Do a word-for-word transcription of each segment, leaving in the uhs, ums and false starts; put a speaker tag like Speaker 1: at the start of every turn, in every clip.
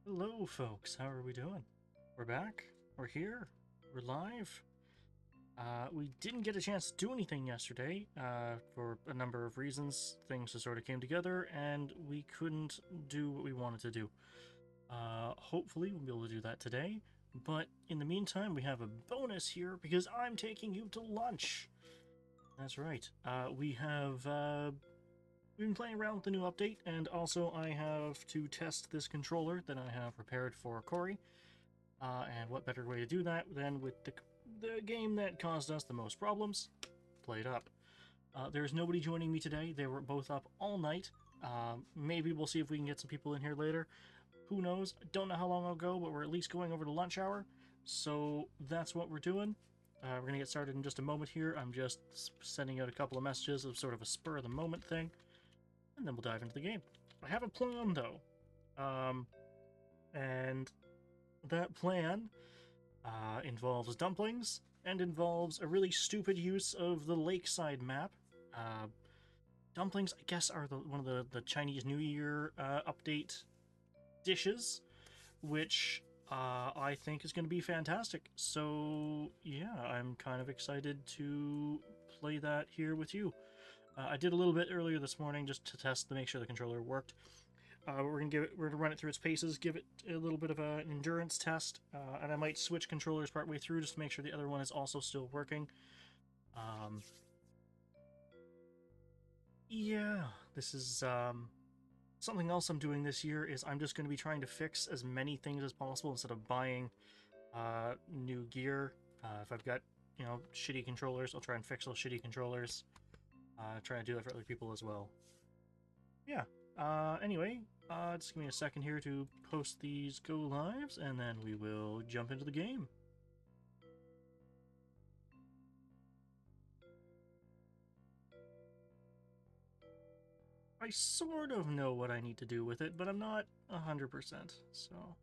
Speaker 1: Hello, folks. How are we doing? We're back. We're here. We're live. Uh, we didn't get a chance to do anything yesterday uh, for a number of reasons. Things just sort of came together, and we couldn't do what we wanted to do. Uh, hopefully, we'll be able to do that today. But in the meantime, we have a bonus here because I'm taking you to lunch. That's right. Uh, we have uh, we've been playing around with the new update, and also I have to test this controller that I have prepared for Corey. Uh, and what better way to do that than with the, the game that caused us the most problems, PlateUp. Uh, there's nobody joining me today. They were both up all night. Um, maybe we'll see if we can get some people in here later. Who knows? Don't know how long I'll go, but we're at least going over to lunch hour. So that's what we're doing. Uh, we're going to get started in just a moment here. I'm just sending out a couple of messages of sort of a spur of the moment thing. And then we'll dive into the game. I have a plan, though. Um, and that plan uh, involves dumplings and involves a really stupid use of the lakeside map. Uh, dumplings, I guess, are the, one of the, the Chinese New Year uh, update dishes, which uh, I think is going to be fantastic. So, yeah, I'm kind of excited to play that here with you. Uh, I did a little bit earlier this morning just to test to make sure the controller worked. Uh, we're gonna give it. We're gonna run it through its paces, give it a little bit of a, an endurance test, uh, and I might switch controllers partway through just to make sure the other one is also still working. Um, yeah, this is um, something else I'm doing this year. Is I'm just going to be trying to fix as many things as possible instead of buying uh, new gear. Uh, if I've got you know shitty controllers, I'll try and fix those shitty controllers. Uh, try to do that for other people as well. Yeah. Uh, anyway, uh, just give me a second here to post these go lives, and then we will jump into the game. I sort of know what I need to do with it, but I'm not one hundred percent, so...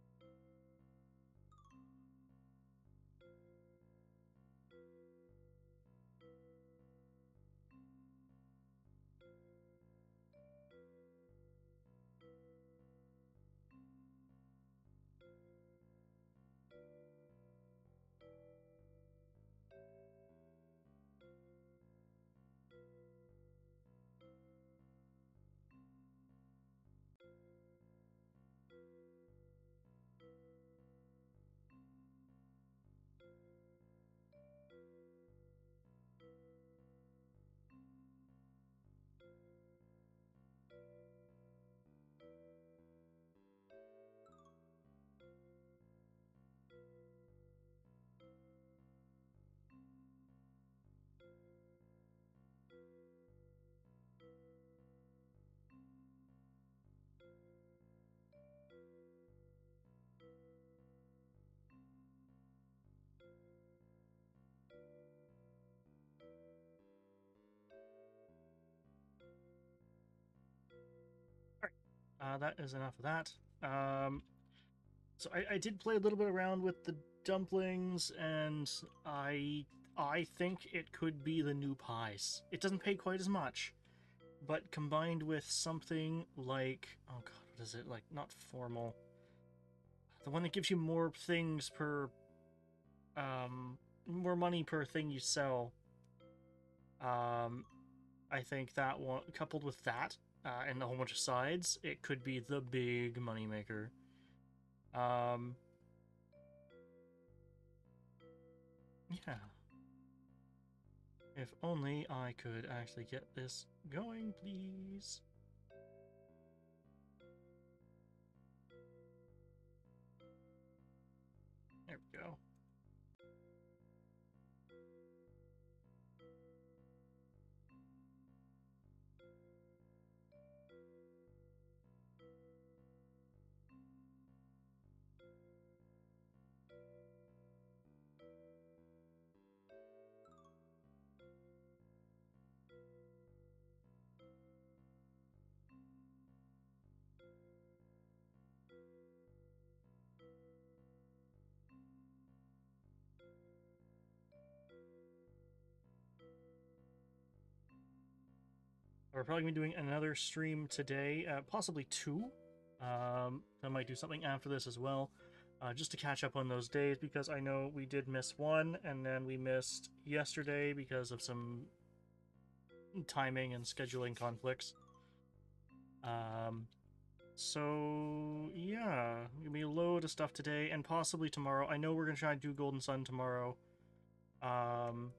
Speaker 1: Alright, uh, that is enough of that. Um, so I, I did play a little bit around with the dumplings, and I I think it could be the new pies. It doesn't pay quite as much, but combined with something like, oh god, what is it, like, not formal, the one that gives you more things per, um, more money per thing you sell, um, I think that one, coupled with that, uh, and a whole bunch of sides, it could be the big moneymaker. Um, yeah. If only I could actually get this going, please. There we go. We're probably going to be doing another stream today, uh, possibly two. Um, I might do something after this as well, uh, just to catch up on those days, because I know we did miss one, and then we missed yesterday because of some timing and scheduling conflicts. Um, so yeah, gonna be a load of stuff today, and possibly tomorrow. I know we're gonna try and do Golden Sun tomorrow. Um,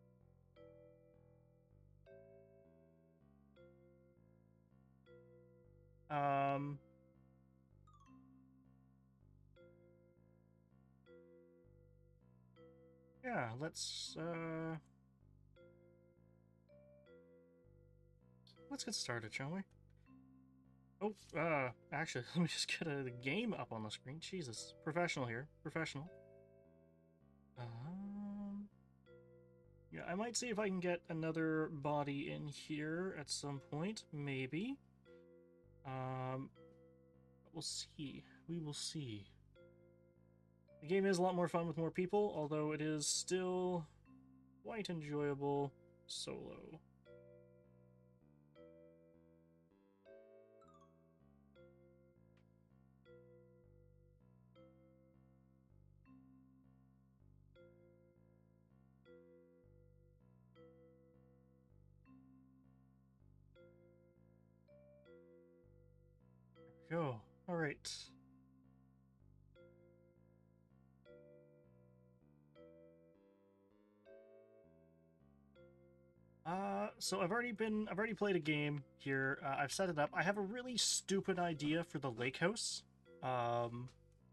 Speaker 1: um, yeah, let's uh, let's get started, shall we? Oh, uh, actually, let me just get a, the game up on the screen. Jesus, professional here, professional. Um, yeah, I might see if I can get another body in here at some point, maybe. Um, we'll see. We will see. The game is a lot more fun with more people, although it is still quite enjoyable solo. There we go. All right. Uh, so I've already been, I've already played a game here. Uh, I've set it up. I have a really stupid idea for the lake house. Um,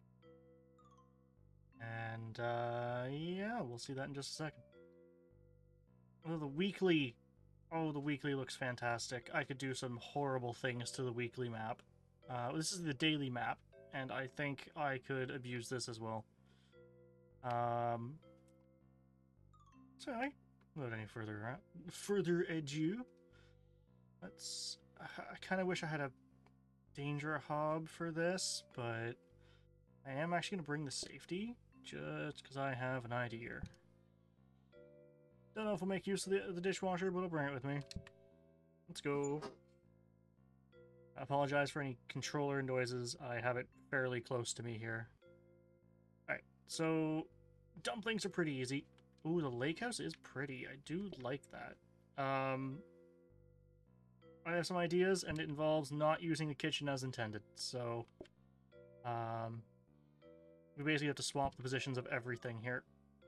Speaker 1: and, uh, yeah, we'll see that in just a second. Oh, the weekly. Oh, the weekly looks fantastic. I could do some horrible things to the weekly map. Uh, this is the daily map, and I think I could abuse this as well. Um, so I, without any further uh, further ado, let's. I kind of wish I had a danger hob for this, but I am actually going to bring the safety just because I have an idea. Don't know if I'll make use of the, the dishwasher, but I'll bring it with me. Let's go. I apologize for any controller noises. I have it fairly close to me here. Alright, so dumplings are pretty easy. Ooh, the lake house is pretty. I do like that. Um, I have some ideas, and it involves not using the kitchen as intended. So, um, we basically have to swap the positions of everything here.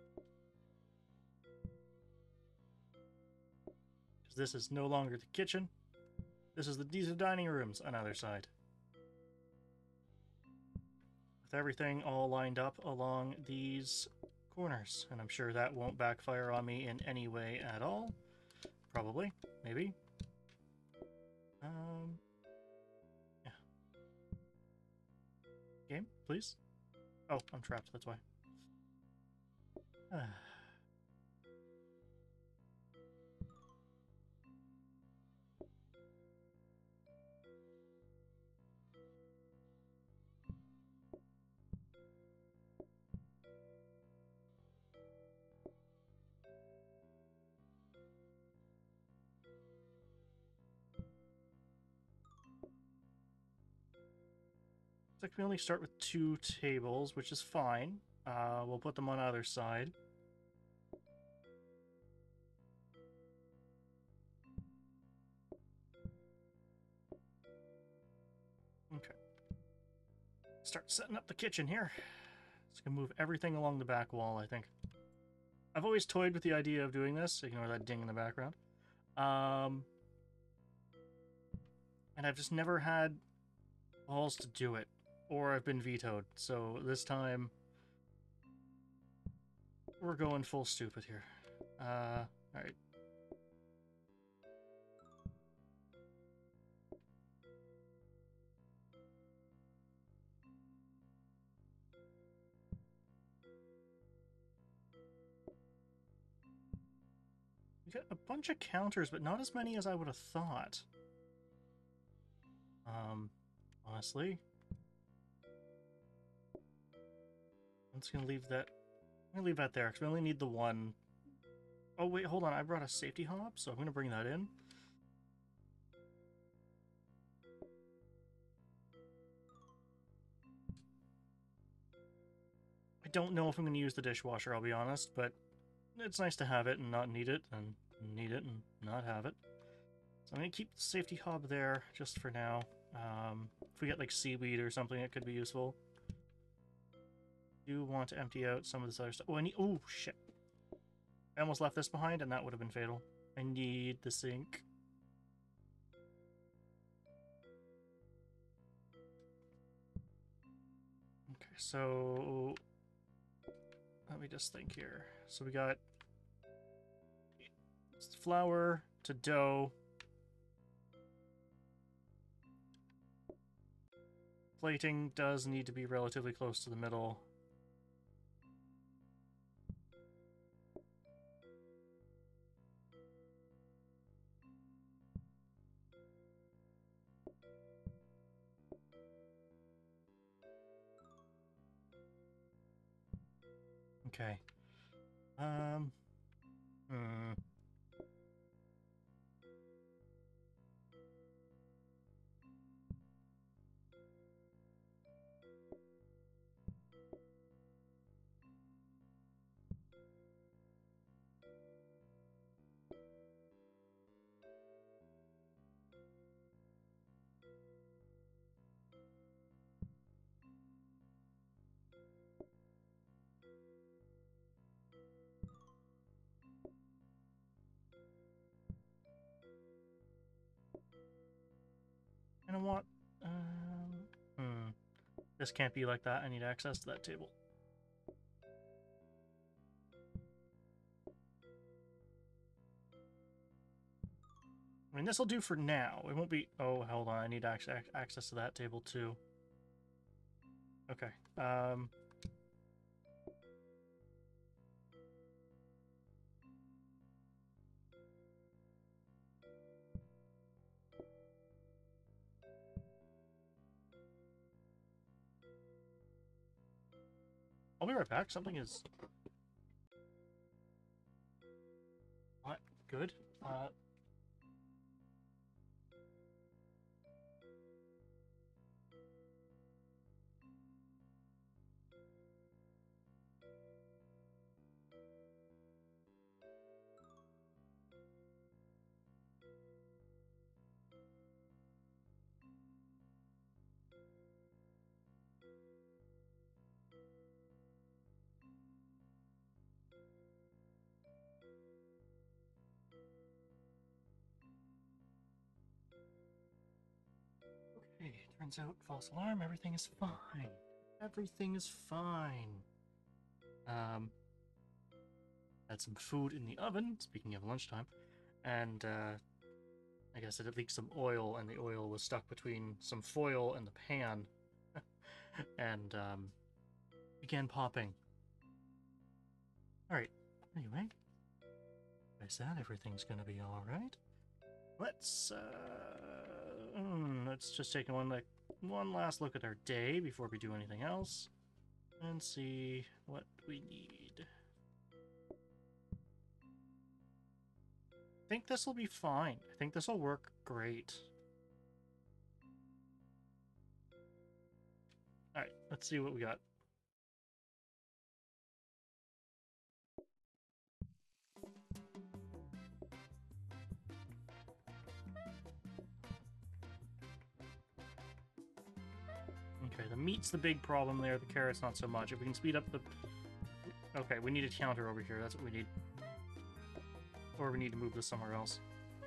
Speaker 1: Because this is no longer the kitchen. This is the, these are dining rooms on either side. With everything all lined up along these corners. And I'm sure that won't backfire on me in any way at all. Probably. Maybe. Um, yeah. Game, please? Oh, I'm trapped, that's why. Looks like we only start with two tables, which is fine. Uh, we'll put them on either side. Okay. Start setting up the kitchen here. It's gonna move everything along the back wall, I think. I've always toyed with the idea of doing this. Ignore that ding in the background. Um, and I've just never had balls to do it. Or I've been vetoed. So this time, we're going full stupid here. Uh, alright. We got a bunch of counters, but not as many as I would have thought. Um, honestly. I'm just gonna leave that. I'm gonna leave that there because we only need the one. Oh wait, hold on. I brought a safety hob, so I'm gonna bring that in. don't know if I'm going to use the dishwasher, I'll be honest, but it's nice to have it and not need it, and need it and not have it. So I'm going to keep the safety hob there just for now. Um, if we get like seaweed or something, it could be useful. Do want to empty out some of this other stuff. Oh, I need. Oh shit! I almost left this behind, and that would have been fatal. I need the sink. Okay, so let me just think here. So we got flour to dough. Plating does need to be relatively close to the middle. Okay. Um. Hmm. I don't want. Um. Hmm. This can't be like that. I need access to that table. I mean, this will do for now. It won't be... Oh, hold on. I need access access to that table, too. Okay. Um... I'll be right back. Something is... What? Good? Uh... Okay, turns out, false alarm, everything is fine. Everything is fine. Um... Had some food in the oven, speaking of lunchtime, and, uh... I guess it had leaked some oil, and the oil was stuck between some foil and the pan. and, um... began popping. Alright, anyway. I said everything's gonna be alright. Let's, uh... mm, let's just take one, like, one last look at our day before we do anything else. And see what we need. I think this will be fine. I think this will work great. Alright, let's see what we got. Okay, the meat's the big problem there, the carrot's not so much. If we can speed up the... Okay, we need a counter over here, that's what we need. Or we need to move this somewhere else.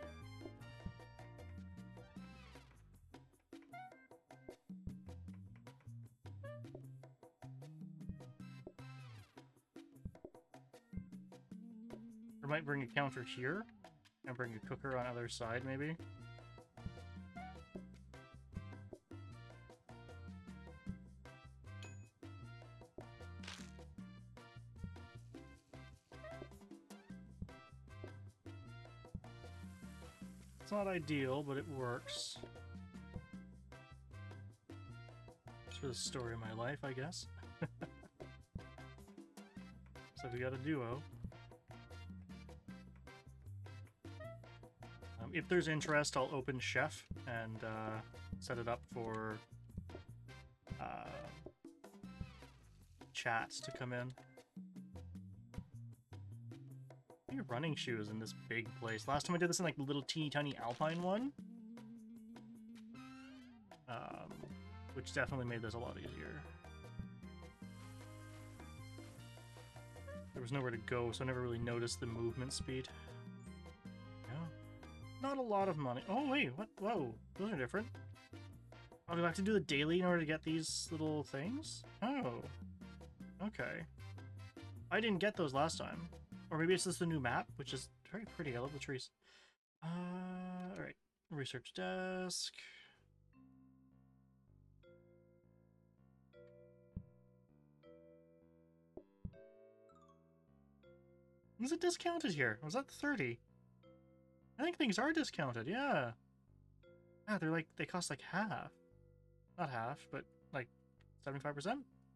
Speaker 1: Or might bring a counter here, and bring a cooker on the other side, maybe. It's not ideal, but it works. It's for the story of my life, I guess. So we got a duo. Um, if there's interest, I'll open Chef and uh, set it up for uh, chats to come in. I need running shoes in this big place. Last time I did this in like the little teeny tiny alpine one. Um, which definitely made this a lot easier. There was nowhere to go, so I never really noticed the movement speed. Yeah. Not a lot of money. Oh, wait, what? Whoa, those are different. Oh, do I have to do the daily in order to get these little things? Oh. Okay. I didn't get those last time. Or maybe it's just the new map, which is very pretty. I love the trees. Uh, alright. Research desk. Is it discounted here? Was that thirty? I think things are discounted, yeah. Yeah, they're like, they cost like half. Not half, but like seventy-five percent?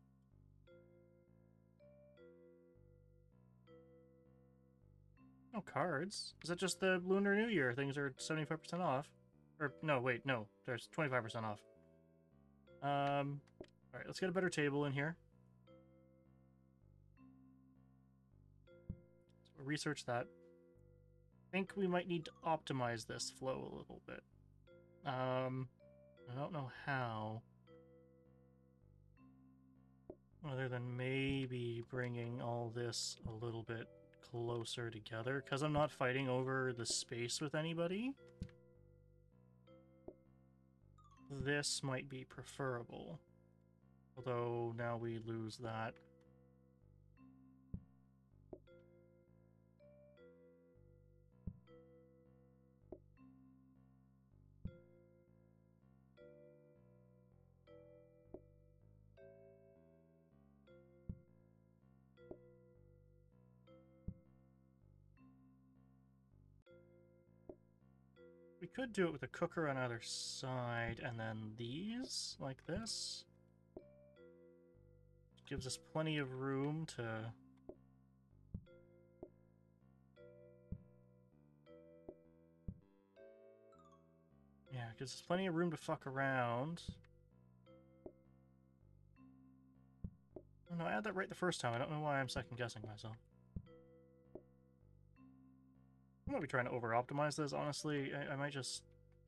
Speaker 1: No cards. Is that just the Lunar New Year? Things are seventy-five percent off? Or, no, wait, no. There's twenty-five percent off. Um, alright, let's get a better table in here. So we'll research that. I think we might need to optimize this flow a little bit. Um, I don't know how. Other than maybe bringing all this a little bit closer together, because I'm not fighting over the space with anybody. This might be preferable. Although now we lose that. We could do it with a cooker on either side, and then these, like this. Gives us plenty of room to... Yeah, gives us plenty of room to fuck around. Oh no, I had that right the first time. I don't know why I'm second-guessing myself. I might be trying to over-optimize this, honestly. I, I might just...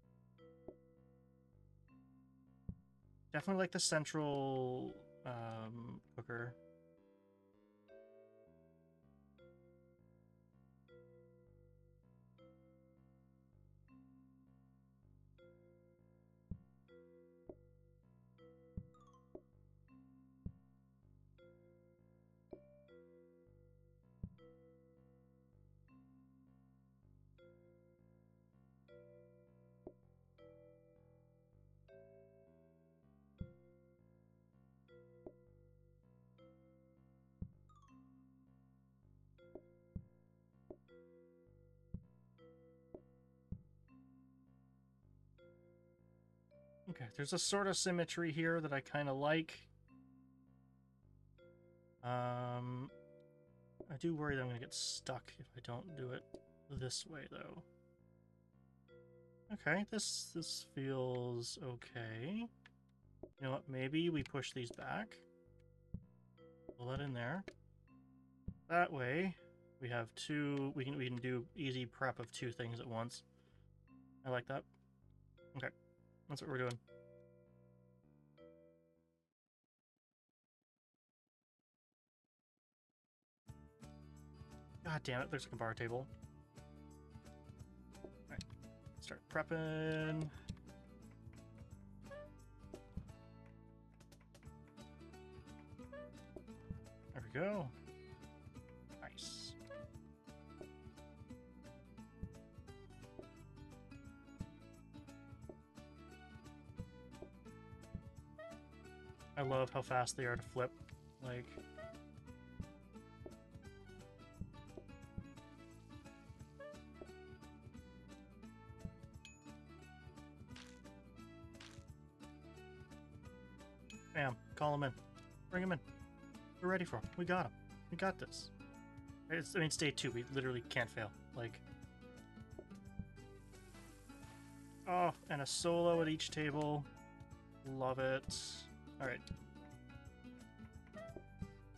Speaker 1: Definitely like the central um, cooker. Okay, there's a sort of symmetry here that I kind of like. Um, I do worry that I'm going to get stuck if I don't do it this way, though. Okay, this this feels okay. You know what, maybe we push these back. Pull that in there. That way, we have two, we can, we can do easy prep of two things at once. I like that. Okay, that's what we're doing. God damn it, there's like a bar table. Alright, start prepping. There we go. Nice. I love how fast they are to flip. Like... Bam. Call him in. Bring him in. We're ready for him. We got him. We got this. It's, I mean, it's day two. We literally can't fail. Like... Oh, and a solo at each table. Love it. Alright.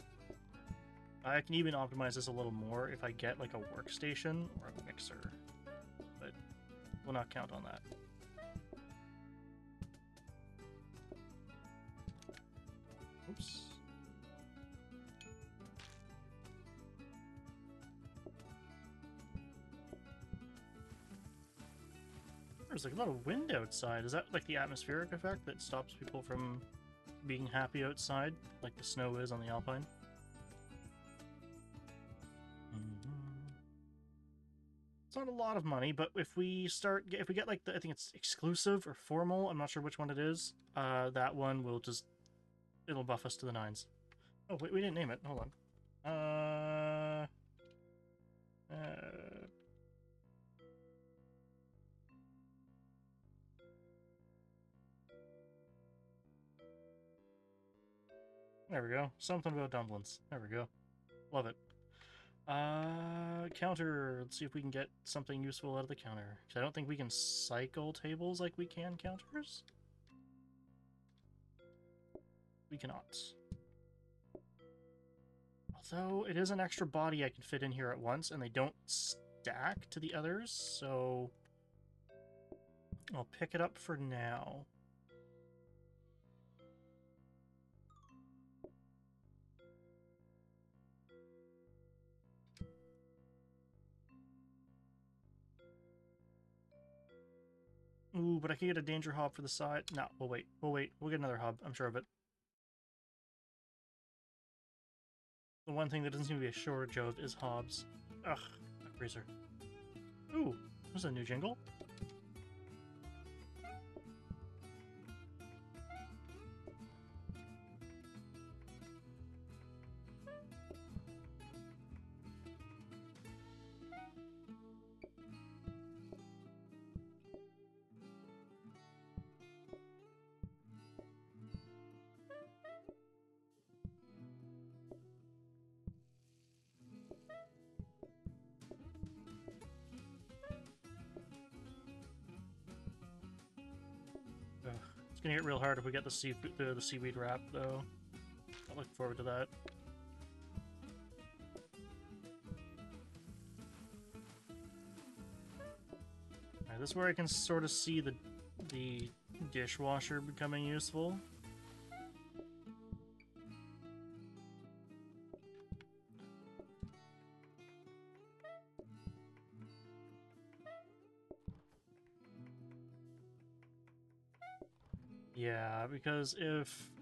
Speaker 1: I can even optimize this a little more if I get like a workstation or a mixer, but we'll not count on that. Oops. There's like a lot of wind outside. Is that like the atmospheric effect that stops people from being happy outside, like the snow is on the Alpine? Mm-hmm. It's not a lot of money, but if we start, if we get like the, I think it's exclusive or formal, I'm not sure which one it is, uh, that one will just, it'll buff us to the nines. Oh, wait, we didn't name it. Hold on. Uh... Uh... There we go. Something about dumplings. There we go. Love it. Uh, counter. Let's see if we can get something useful out of the counter. Because I don't think we can cycle tables like we can counters. We cannot. Although, it is an extra body I can fit in here at once, and they don't stack to the others, so I'll pick it up for now. Ooh, but I can get a danger hob for the side. No, we'll wait. We'll wait. We'll get another hub. I'm sure of it. The one thing that doesn't seem to be a shortage of is hobs. Ugh, a freezer. Ooh, there's a new jingle. It's gonna get real hard if we get the sea the, the seaweed wrap, though. I look forward to that. Alright, this is where I can sort of see the the dishwasher becoming useful. Yeah, because if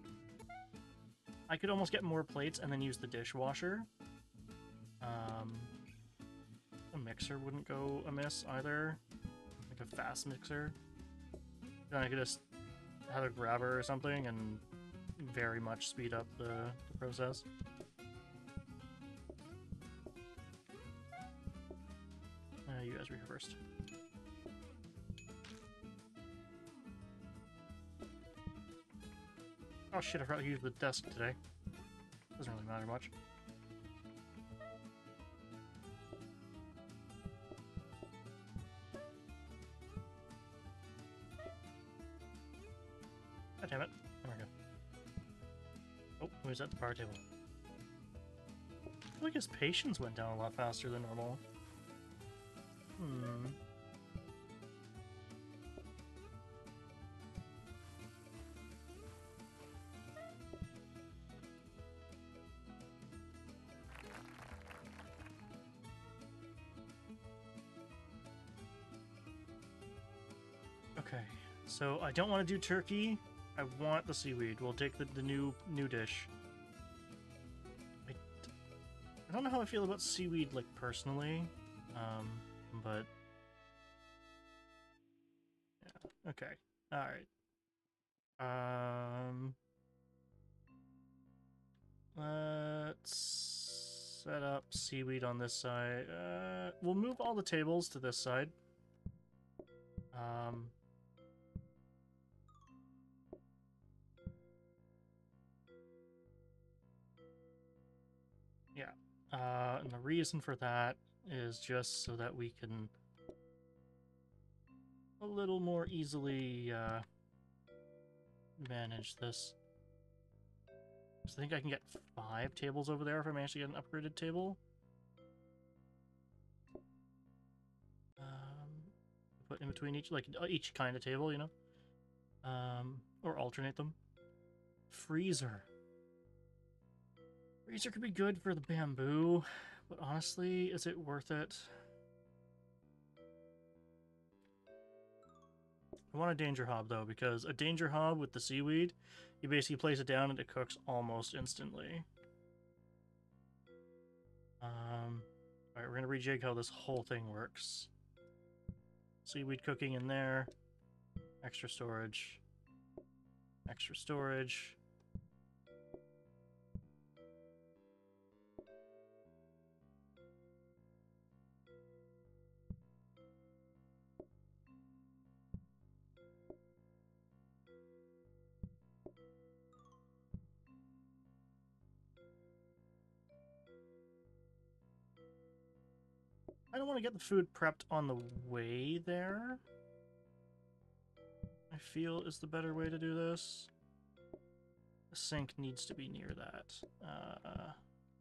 Speaker 1: I could almost get more plates and then use the dishwasher. Um, a mixer wouldn't go amiss either, like a fast mixer. Then I could just have a grabber or something and very much speed up the, the process. Uh, you guys were here first. Oh shit, I forgot to use the desk today. Doesn't really matter much. God damn it. There we go. Oh, who's at the power table? I feel like his patience went down a lot faster than normal. Hmm. Okay, so I don't want to do turkey. I want the seaweed. We'll take the, the new new dish. I, I don't know how I feel about seaweed, like, personally. Um, but... Yeah, okay. Alright. Um... Let's set up seaweed on this side. Uh, we'll move all the tables to this side. Um... Yeah, uh, and the reason for that is just so that we can a little more easily uh, manage this. So I think I can get five tables over there if I manage to get an upgraded table. Um, put in between each, like each kind of table, you know? Um, or alternate them. Freezer. Freezer could be good for the bamboo, but honestly, is it worth it? I want a danger hob, though, because a danger hob with the seaweed, you basically place it down and it cooks almost instantly. Um, Alright, we're going to rejig how this whole thing works. Seaweed cooking in there. Extra storage. Extra storage. I don't want to get the food prepped on the way there. I feel is the better way to do this. The sink needs to be near that. Uh,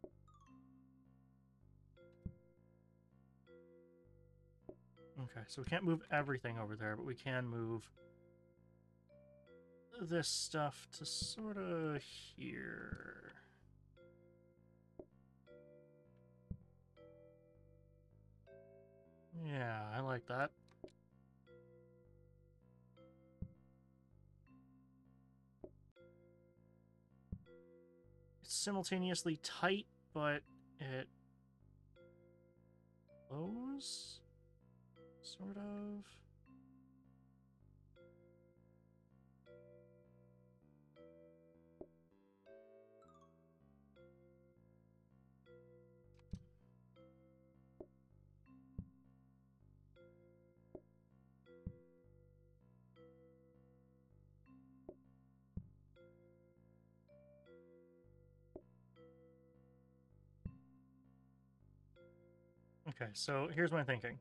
Speaker 1: okay, so we can't move everything over there, but we can move this stuff to sort of here. Yeah, I like that. It's simultaneously tight, but it flows, sort of. Okay, so here's my thinking.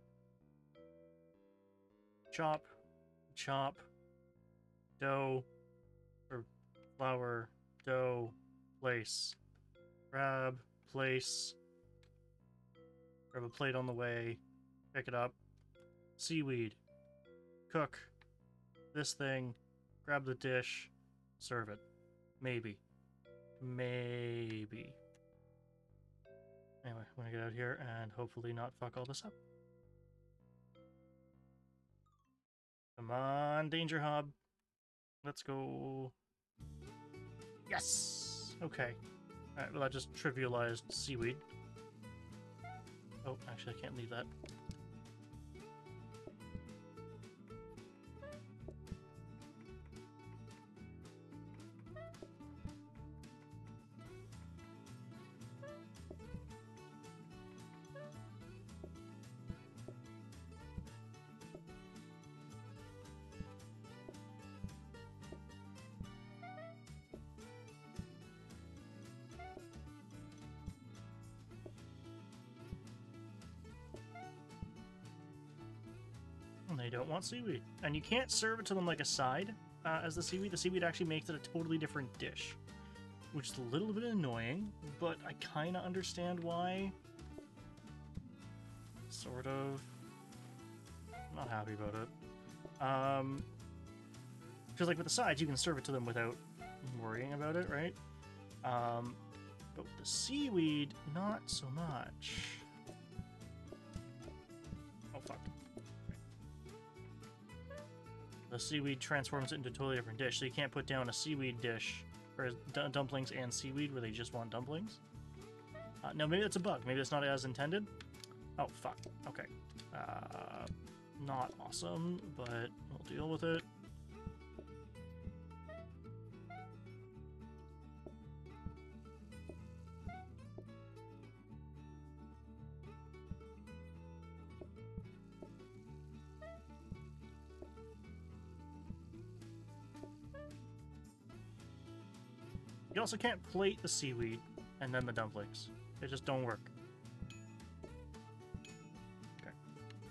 Speaker 1: Chop, chop, dough, or flour, dough, place. Grab, place. Grab a plate on the way. Pick it up. Seaweed. Cook. This thing. Grab the dish. Serve it. Maybe. Maybe. Anyway, I'm gonna get out here and hopefully not fuck all this up. Come on, Danger Hob. Let's go. Yes! Okay. Alright, well that just trivialized seaweed. Oh, actually I can't leave that. They don't want seaweed. And you can't serve it to them like a side uh, as the seaweed. The seaweed actually makes it a totally different dish, which is a little bit annoying, but I kind of understand why. Sort of. I'm not happy about it. Um, because like with the sides, you can serve it to them without worrying about it, right? Um, but with the seaweed, not so much. Oh, fuck. The seaweed transforms it into a totally different dish, so you can't put down a seaweed dish, or dumplings and seaweed where they just want dumplings. Uh, no, maybe that's a bug. Maybe that's not as intended. Oh, fuck. Okay. Uh, not awesome, but we'll deal with it. You also can't plate the seaweed and then the dumplings. They just don't work. Okay.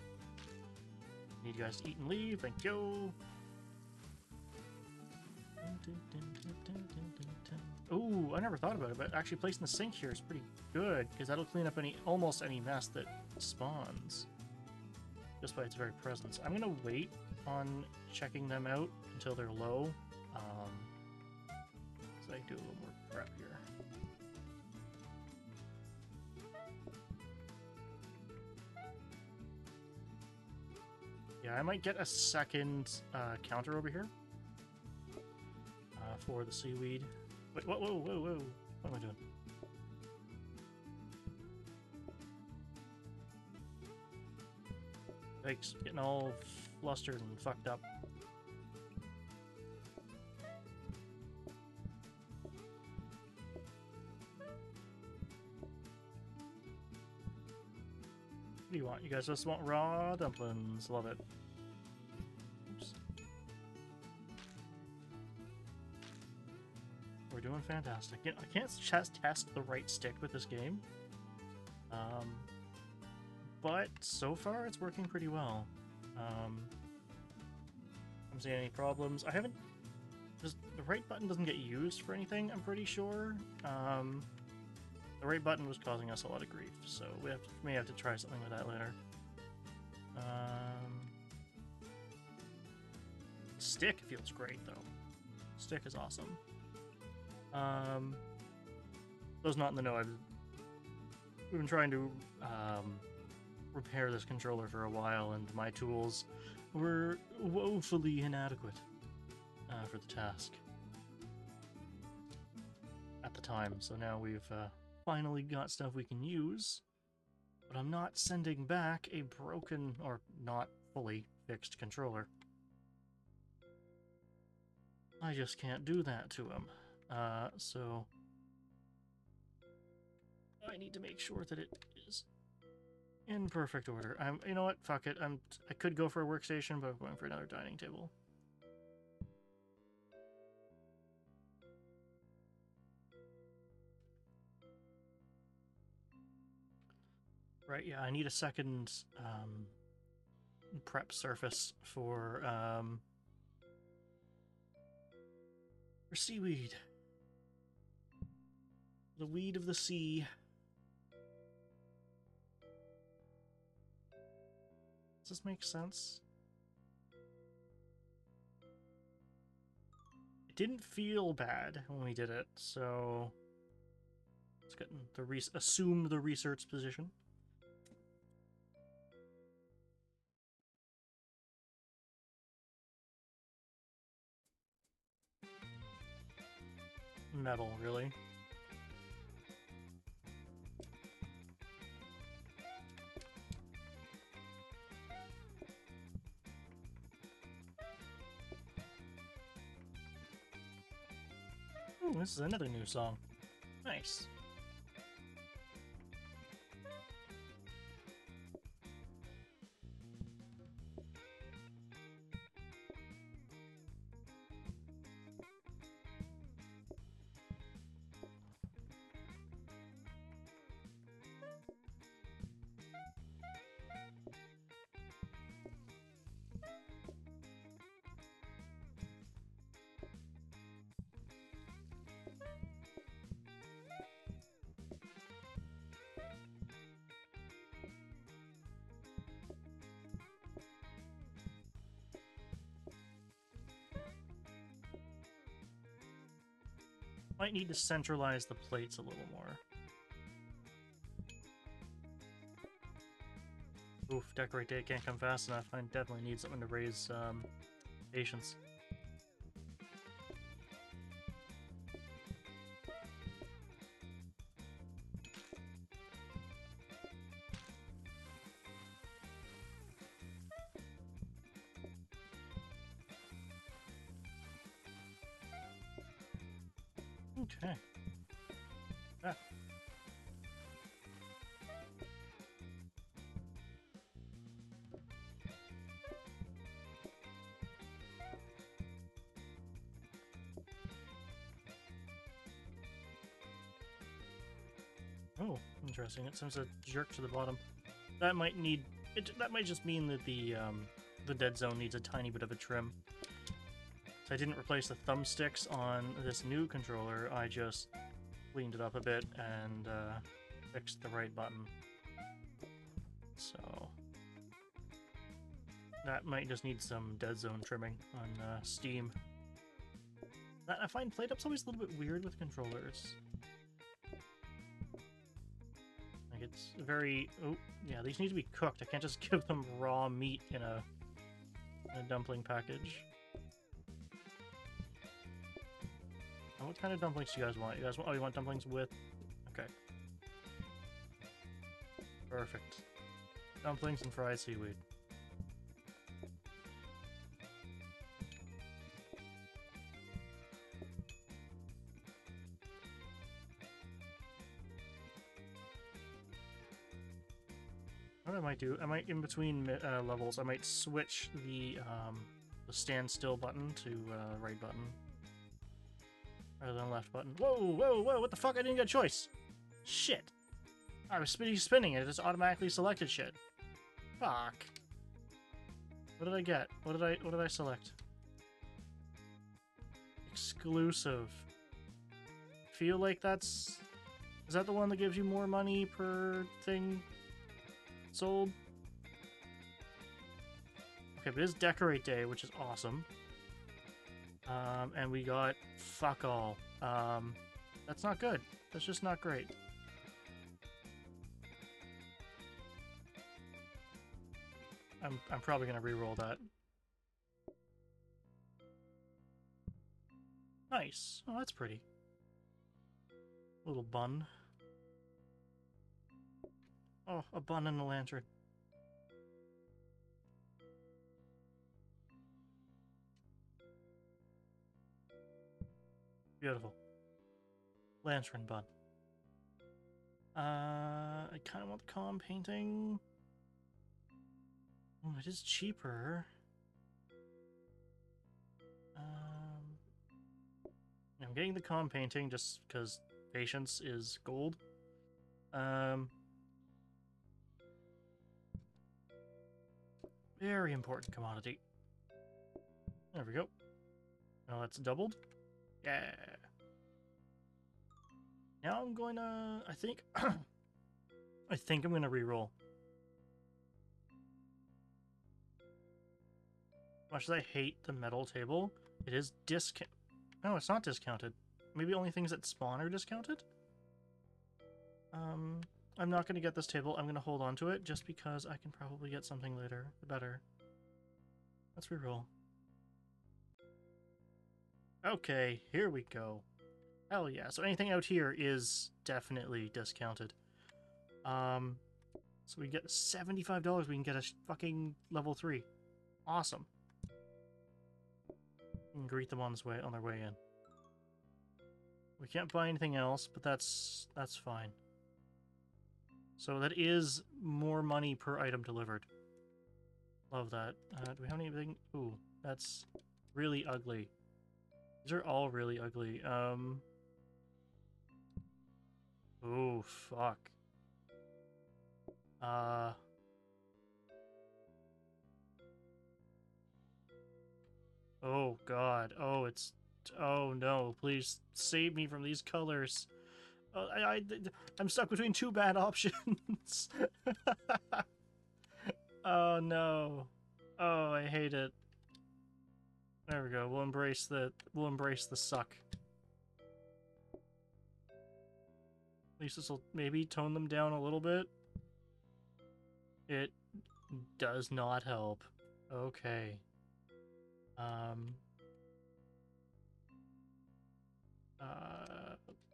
Speaker 1: Need you guys to eat and leave. Thank you. Ooh, I never thought about it, but actually placing the sink here is pretty good, because that'll clean up any almost any mess that spawns just by its very presence. I'm gonna wait on checking them out until they're low, um, so I can do a little more prep here. Yeah, I might get a second uh, counter over here uh, for the seaweed. Wait, whoa, whoa, whoa, whoa! What am I doing? Yikes, getting all flustered and fucked up. What do you want? You guys just want raw dumplings. Love it. Oops. We're doing fantastic. You know, I can't just test the right stick with this game. Um, but so far it's working pretty well. Um, I'm seeing any problems. I haven't... Just, the right button doesn't get used for anything, I'm pretty sure. Um... The right button was causing us a lot of grief, so we have to, may have to try something with that later. Um, stick feels great, though. Stick is awesome. Um, those not in the know, I've we've been trying to um, repair this controller for a while, and my tools were woefully inadequate uh, for the task at the time. So now we've uh, finally got stuff we can use, but I'm not sending back a broken or not fully fixed controller. I just can't do that to him. Uh, so I need to make sure that it is in perfect order. I'm, you know what? Fuck it. I'm. I could go for a workstation, but I'm going for another dining table. Right, yeah, I need a second um, prep surface for um, for seaweed. The weed of the sea. Does this make sense? It didn't feel bad when we did it, so let's get the re assume the research position. Metal, really? Ooh, this is another new song. Nice. Might need to centralize the plates a little more. Oof, decorate day can't come fast enough. I definitely need something to raise um, patience. Okay. Ah. Oh, interesting. It seems to jerk to the bottom. That might need. It, that might just mean that the um, the dead zone needs a tiny bit of a trim. So I didn't replace the thumbsticks on this new controller, I just cleaned it up a bit and uh, fixed the right button. So that might just need some dead zone trimming on uh, Steam. That, I find PlateUp's always a little bit weird with controllers. Like, it's very... Oh, yeah, these need to be cooked. I can't just give them raw meat in a, in a dumpling package. Oh, what kind of dumplings do you guys want? You guys want... Oh, you want dumplings with... Okay. Perfect. Dumplings and fried seaweed. What I might do, I might, in between uh, levels, I might switch the, um, the standstill button to uh, right button. Rather than left button. Whoa, whoa, whoa, what the fuck? I didn't get a choice! Shit! I was spinning, spinning it, it just automatically selected shit. Fuck. What did I get? What did I, what did I select? Exclusive. Feel like that's... Is that the one that gives you more money per thing sold? Okay, but it is Decorate Day, which is awesome. Um, and we got fuck all. Um, that's not good. That's just not great. I'm, I'm probably gonna re-roll that. Nice. Oh, that's pretty. Little bun. Oh, a bun and a lantern. Beautiful. Lantern bun. Uh, I kind of want the calm painting. Oh, it is cheaper. Um, I'm getting the calm painting just because patience is gold. Um, very important commodity. There we go. Now that's doubled. Yeah. Now I'm going to... I think... I think I'm going to re-roll. Much as I hate the metal table, it is discount... No, it's not discounted. Maybe only things that spawn are discounted? Um, I'm not going to get this table. I'm going to hold on to it just because I can probably get something later. Better. Let's re-roll. Okay, here we go. Hell yeah. So anything out here is definitely discounted. Um, so we get seventy-five dollars. We can get a fucking level three. Awesome. We can greet them on this way on their way in. We can't buy anything else, but that's that's fine. So that is more money per item delivered. Love that. Uh, do we have anything? Ooh, that's really ugly. These are all really ugly. Um. Oh, fuck. Uh. Oh, God. Oh, it's... Oh, no. Please save me from these colors. Uh, I, I, I'm stuck between two bad options. Oh, no. Oh, I hate it. There we go. We'll embrace the... We'll embrace the suck. At least this will maybe tone them down a little bit. It does not help. Okay. Um... Uh...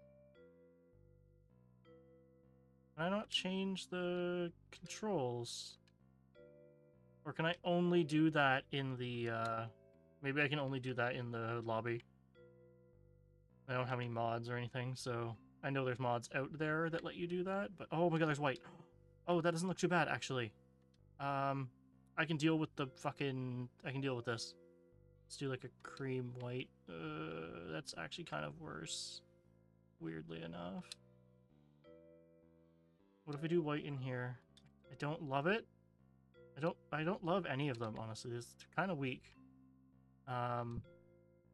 Speaker 1: Can I not change the controls? Or can I only do that in the, uh... Maybe I can only do that in the lobby. I don't have any mods or anything, so... I know there's mods out there that let you do that, but... Oh my god, there's white! Oh, that doesn't look too bad, actually. Um... I can deal with the fucking... I can deal with this. Let's do like a cream white. Uh, that's actually kind of worse. Weirdly enough. What if we do white in here? I don't love it. I don't I don't love any of them, honestly. It's kind of weak. Um,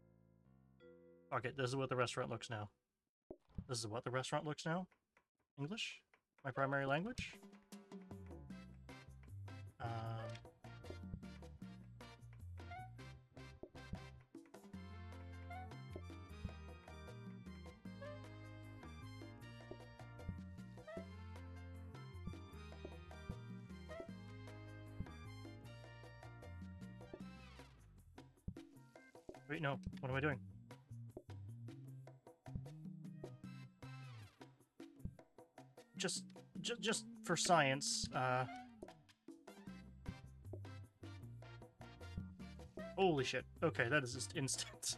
Speaker 1: Okay, this is what the restaurant looks now. This is what the restaurant looks now? English? My primary language? Um... Wait, no. What am I doing? Just, j just for science, uh... Holy shit. Okay, that is just instant.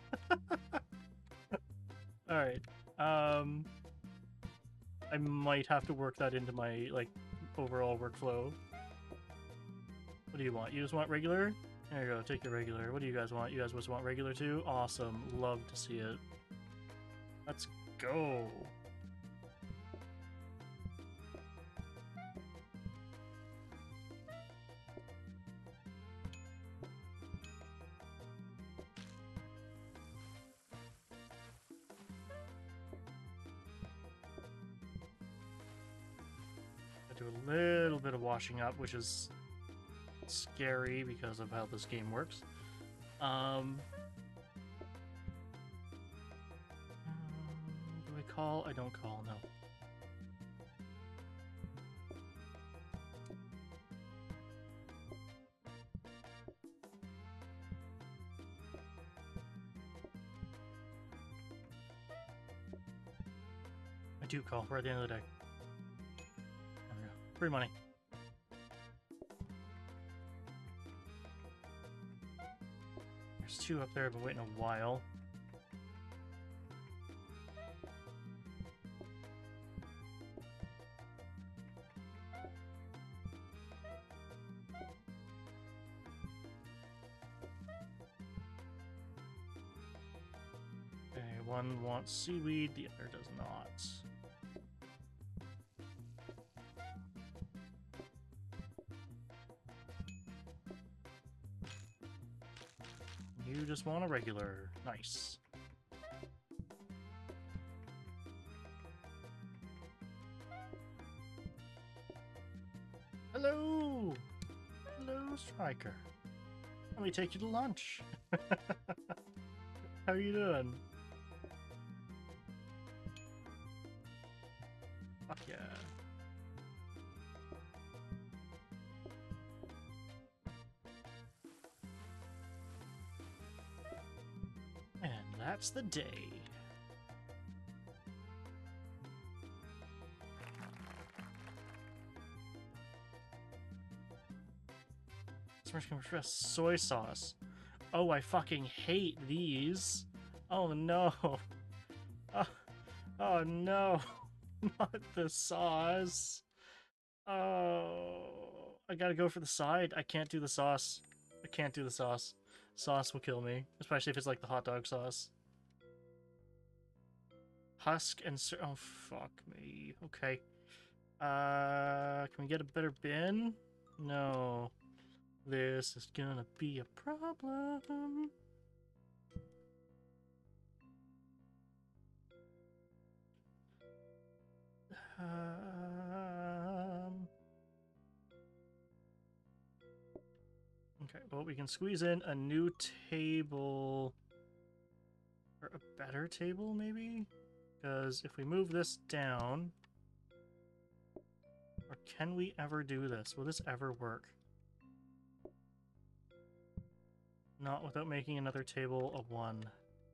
Speaker 1: Alright. Um... I might have to work that into my, like, overall workflow. What do you want? You just want regular? There you go, take your regular. What do you guys want? You guys just want regular too? Awesome. Love to see it. Let's go. I do a little bit of washing up, which is scary because of how this game works. Um, do I call? I don't call, no. I do call. We're at the end of the day. There we go. Free money. There's two up there. I've been waiting a while. Okay, one wants seaweed, the other does not. You just want a regular. Nice. Hello! Hello, Striker. Let me take you to lunch. How are you doing? Fuck yeah. And that's the day. Soy sauce. Oh, I fucking hate these. Oh no. Oh, oh no. Not the sauce. Oh, I gotta go for the side. I can't do the sauce. I can't do the sauce. Sauce will kill me, especially if it's like the hot dog sauce. Husk and sir. Oh, fuck me. Okay. Uh, can we get a better bin? No. This is gonna be a problem. Um, okay, well, we can squeeze in a new table. Or a better table, maybe? Because if we move this down... Or can we ever do this? Will this ever work? Not without making another table of one.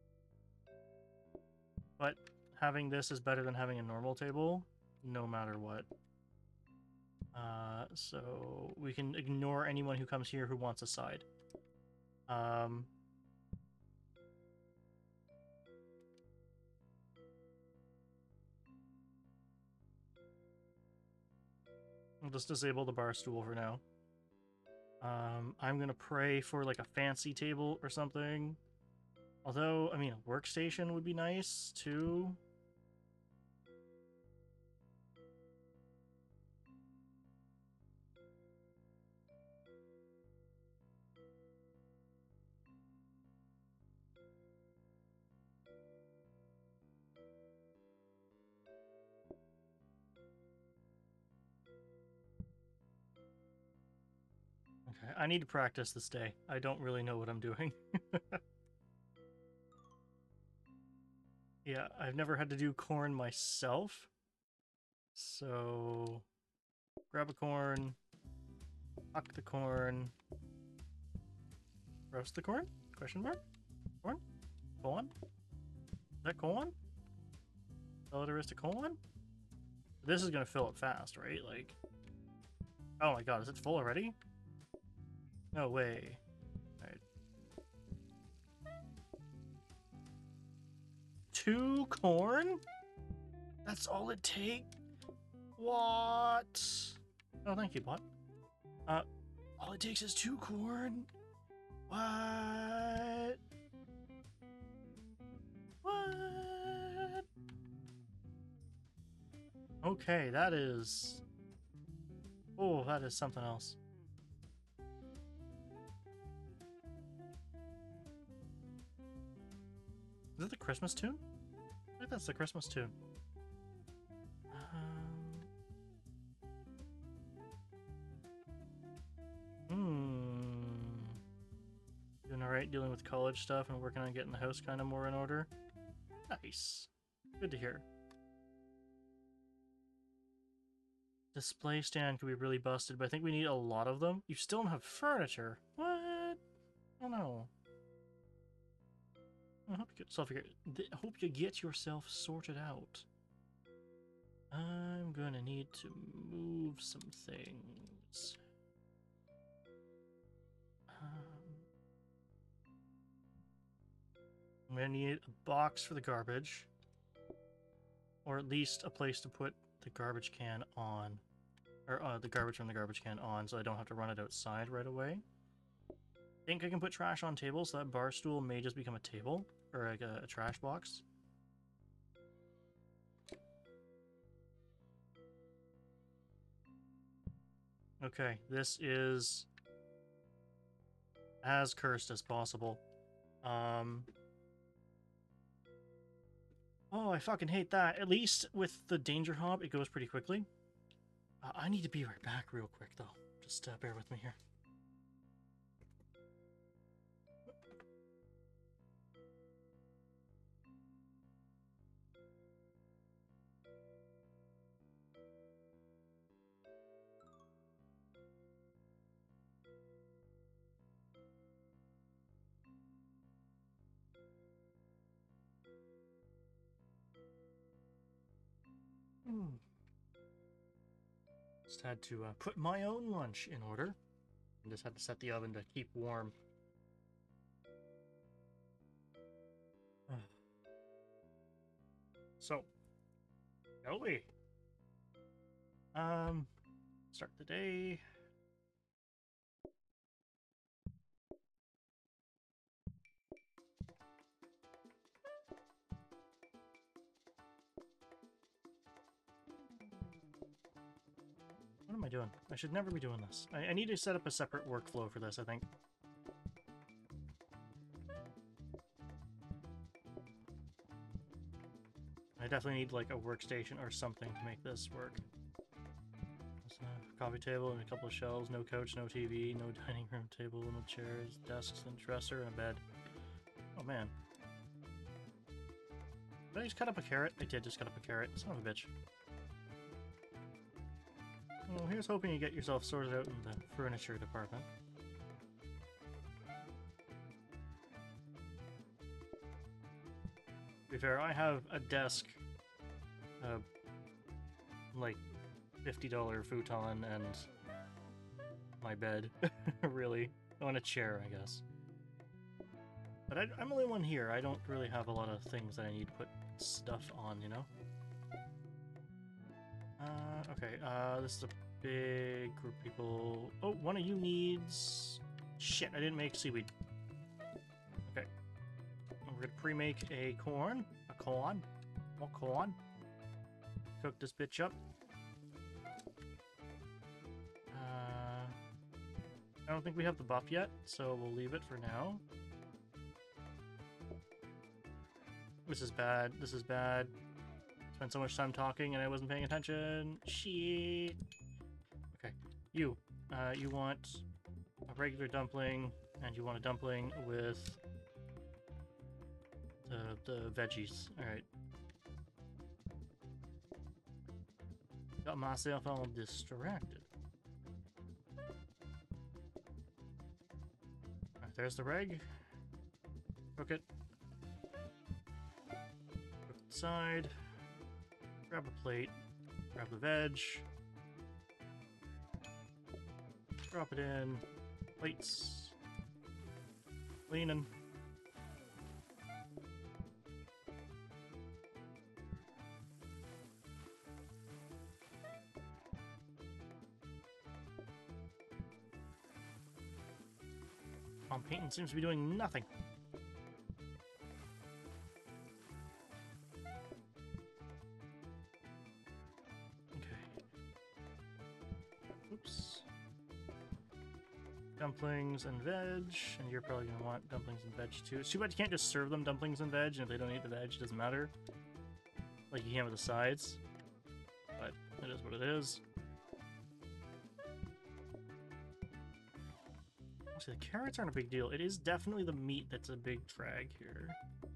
Speaker 1: But having this is better than having a normal table, no matter what. Uh, so we can ignore anyone who comes here who wants a side. Um... I'll just disable the bar stool for now. Um, I'm gonna pray for like a fancy table or something. Although, I mean, a workstation would be nice too. Okay, I need to practice this day. I don't really know what I'm doing. Yeah, I've never had to do corn myself. So, grab a corn, huck the corn, roast the corn? Question mark? Corn? Corn? Is that corn? All there is to corn? This is gonna fill it fast, right? Like, oh my god, is it full already? No way. Alright. Two corn? That's all it takes? What? Oh, thank you, bot. Uh, all it takes is two corn? What? What? Okay, that is... Oh, that is something else. Is that the Christmas tune? I think that's the Christmas tune. Um, hmm. Doing alright dealing with college stuff and working on getting the house kind of more in order. Nice. Good to hear. Display stand could be really busted, but I think we need a lot of them. You still don't have furniture. What? Oh no. I hope you get yourself, I hope you get yourself sorted out. I'm gonna need to move some things. Um, I'm gonna need a box for the garbage, or at least a place to put the garbage can on, or uh, the garbage from the garbage can on, so I don't have to run it outside right away. I think I can put trash on tables, so that bar stool may just become a table. Or like a, a trash box. Okay, this is as cursed as possible. Um. Oh, I fucking hate that. At least with the danger hob, it goes pretty quickly. Uh, I need to be right back real quick, though. Just uh, bear with me here. Hmm. Just had to uh, put my own lunch in order. And just had to set the oven to keep warm. So, shall we? Um, start the day. What am I doing? I should never be doing this. I, I need to set up a separate workflow for this, I think. I definitely need like a workstation or something to make this work. There's a coffee table and a couple of shelves, no couch, no T V, no dining room table, no chairs, desks, and dresser, and a bed. Oh man. Did I just cut up a carrot? I did just cut up a carrot. Son of a bitch. Well, here's hoping you get yourself sorted out in the furniture department. To be fair, I have a desk, uh, like fifty dollar futon, and my bed, really. On a chair, I guess. But I, I'm only one here. I don't really have a lot of things that I need to put stuff on, you know? Uh, okay, uh, this is a big group of people. Oh, one of you needs... Shit, I didn't make seaweed. Okay. We're gonna pre-make a corn. A corn. More corn. Cook this bitch up. Uh, I don't think we have the buff yet, so we'll leave it for now. This is bad. This is bad. Spent so much time talking and I wasn't paying attention. Shit. Okay. You. Uh, you want a regular dumpling, and you want a dumpling with the, the veggies. Alright. Got myself all distracted. Alright, there's the reg. Cook it. Cook the side. Grab a plate. Grab the veg. Drop it in. Plates. Cleaning. Palm painting seems to be doing nothing. Dumplings and veg, and you're probably going to want dumplings and veg too. It's too bad you can't just serve them dumplings and veg, and if they don't eat the veg, it doesn't matter. Like you can with the sides. But it is what it is. Actually, the carrots aren't a big deal. It is definitely the meat that's a big drag here.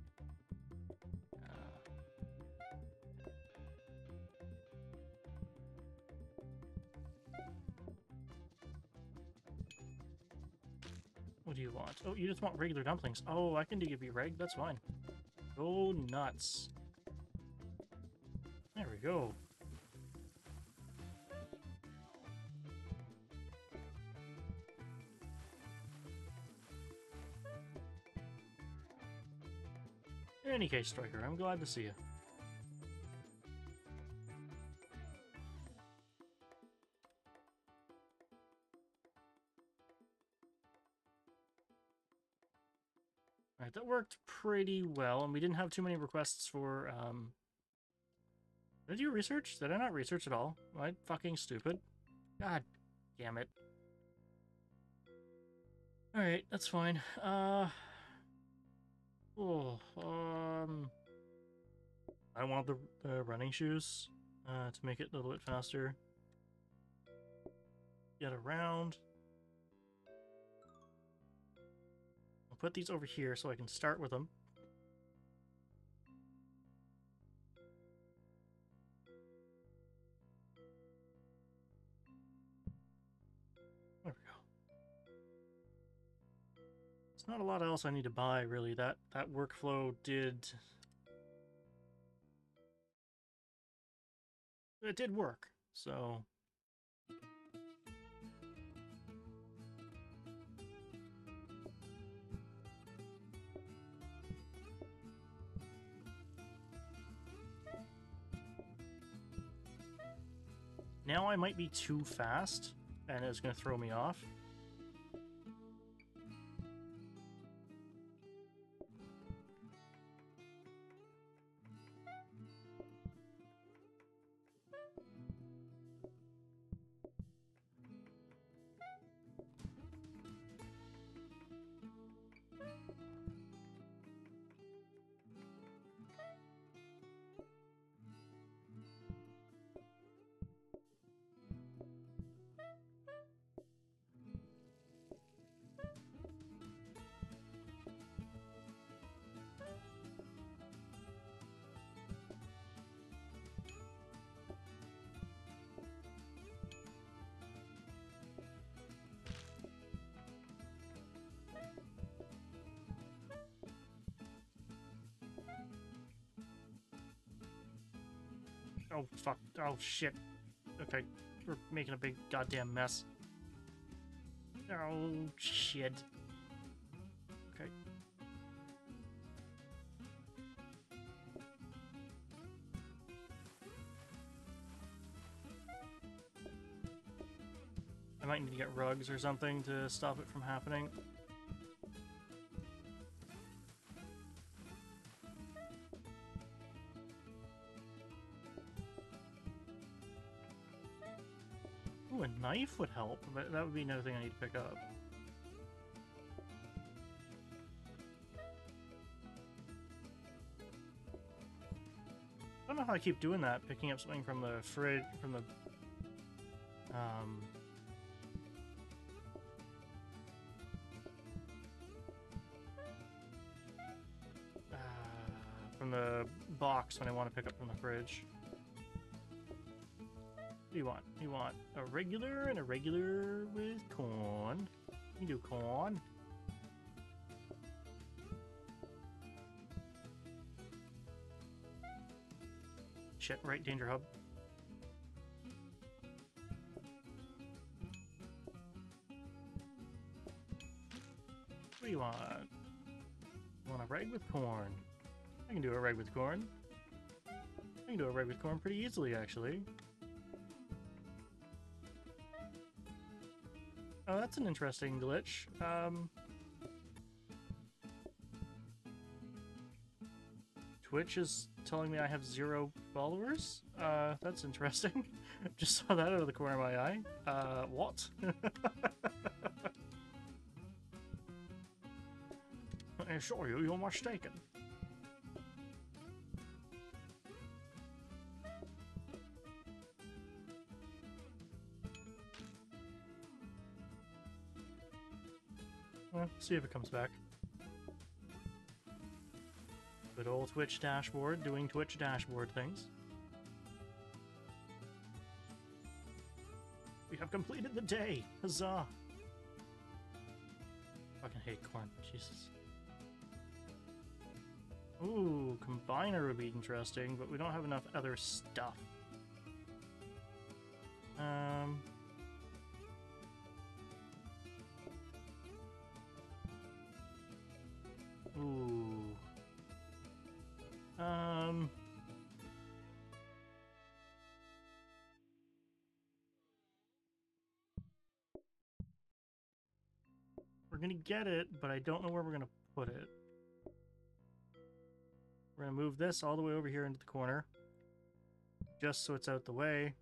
Speaker 1: What do you want? Oh, you just want regular dumplings. Oh, I can give you reg. That's fine. Go nuts. There we go. In any case, Striker, I'm glad to see you. Alright, that worked pretty well, and we didn't have too many requests for, um... Did you research? Did I not research at all? Am I fucking stupid? God damn it. Alright, that's fine. Uh... Oh, um... I want the uh, running shoes, uh, to make it a little bit faster. Get around. Put these over here so I can start with them. There we go. There's not a lot else I need to buy, really. That that workflow did... It did work, so... Now I might be too fast, and it's going to throw me off. Oh, fuck. Oh, shit. Okay. We're making a big goddamn mess. Oh, shit. Okay. I might need to get rugs or something to stop it from happening. Ooh, a knife would help, but that would be another thing I need to pick up. I don't know how I keep doing that, picking up something from the fridge, from the, um... the box when I want to pick up from the fridge. What do you want? You want a regular and a regular with corn. You can do corn. Shit, right, danger hub. What do you want? You want a reg with corn? I can do a reg with corn. I can do a reg with corn pretty easily, actually. Oh, that's an interesting glitch. Um, Twitch is telling me I have zero followers? Uh, that's interesting. Just saw that out of the corner of my eye. Uh, what? I assure you, you're mistaken. Well, see if it comes back. Good old Twitch dashboard doing Twitch dashboard things. We have completed the day! Huzzah! Fucking hate corn. Jesus. Ooh, combiner would be interesting, but we don't have enough other stuff. Um... Ooh. Um... We're gonna get it, but I don't know where we're gonna put it. We're gonna move this all the way over here into the corner, just so it's out the way.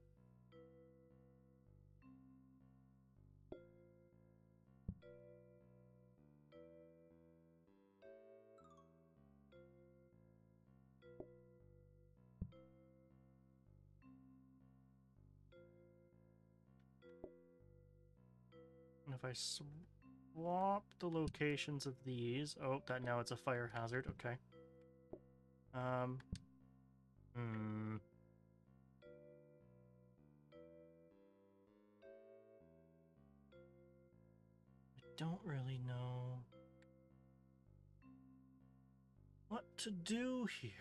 Speaker 1: And if I swap the locations of these... Oh, that now it's a fire hazard. Okay. Um... Hmm... I don't really know what to do here.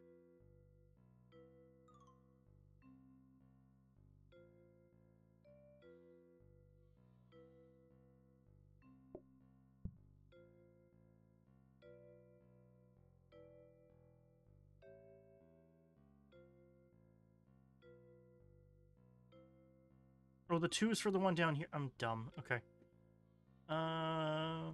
Speaker 1: Oh, the two is for the one down here. I'm dumb. Okay. Um...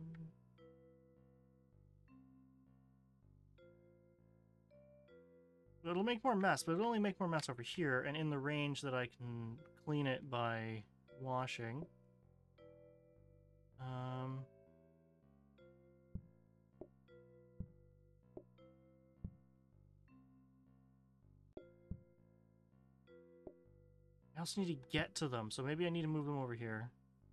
Speaker 1: It'll make more mess, but it'll only make more mess over here, and in the range that I can clean it by washing. Um... I also need to get to them, so maybe I need to move them over here.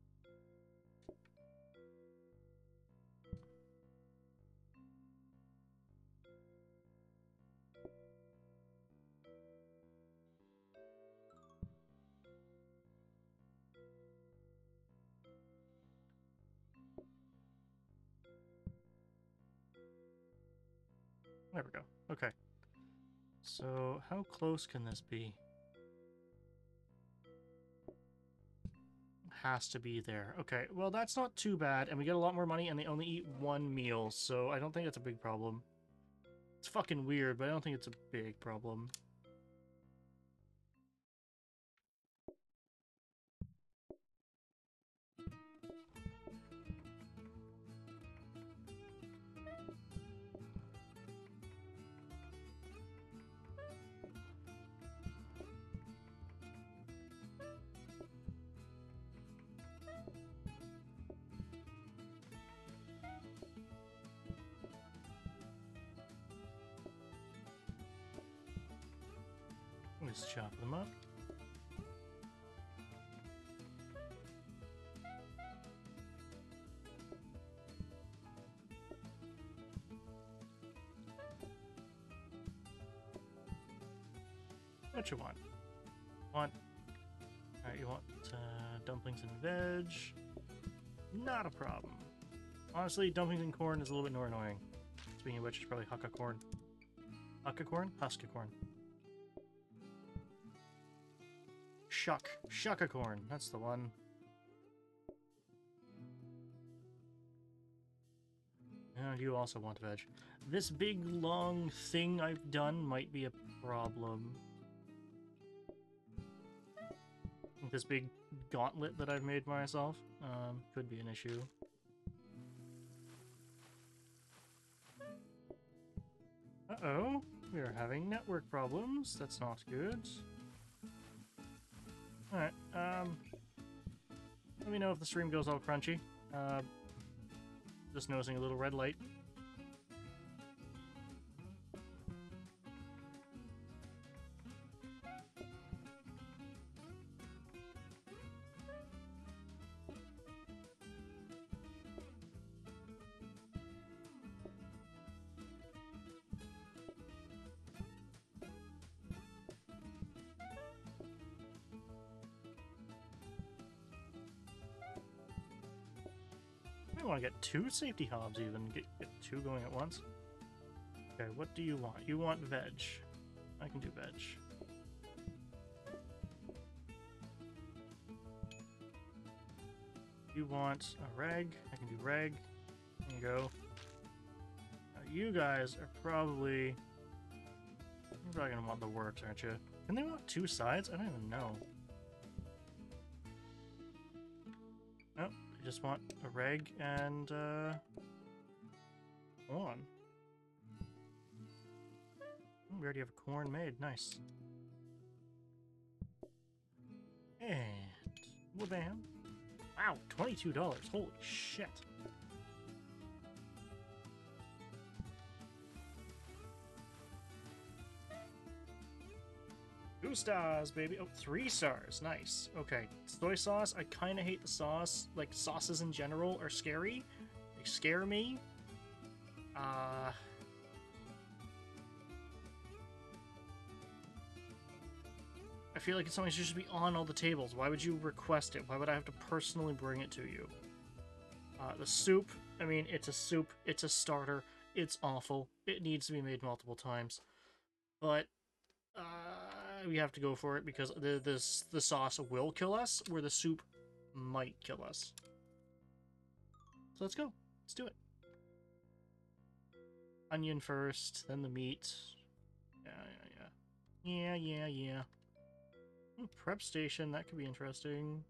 Speaker 1: There we go. Okay. So, how close can this be? Has to be there. Okay, well that's not too bad, and we get a lot more money, and they only eat one meal, so I don't think it's a big problem. It's fucking weird, but I don't think it's a big problem. Let's chop them up. What you want? Want? Alright, you want uh, dumplings and veg? Not a problem. Honestly, dumplings and corn is a little bit more annoying. Speaking of which, it's probably Hakka corn. Hakka corn? Huska corn. Shuck. Shucka corn. That's the one. And you also want veg. This big, long thing I've done might be a problem. This big gauntlet that I've made myself um, could be an issue. Uh-oh. We are having network problems. That's not good. Alright, um... let me know if the stream goes all crunchy. Uh, just noticing a little red light. I want to get two safety hobs even. Get, get two going at once. Okay, what do you want? You want veg. I can do veg. You want a reg. I can do reg. There you go. Now you guys are probably... You're probably gonna want the works, aren't you? Can they want two sides? I don't even know. Nope. I just want a reg and uh, corn. Oh, we already have corn made. Nice. And wha-bam. Wow, twenty-two dollars. Holy shit. Two stars, baby. Oh, three stars. Nice. Okay. Soy sauce. I kind of hate the sauce. Like, sauces in general are scary. They scare me. Uh... I feel like it's something that should be on all the tables. Why would you request it? Why would I have to personally bring it to you? Uh, the soup. I mean, it's a soup. It's a starter. It's awful. It needs to be made multiple times. But... Uh... we have to go for it because the this the sauce will kill us, where the soup might kill us. So let's go. Let's do it. Onion first, then the meat. Yeah, yeah, yeah. Yeah, yeah, yeah. Ooh, prep station, that could be interesting.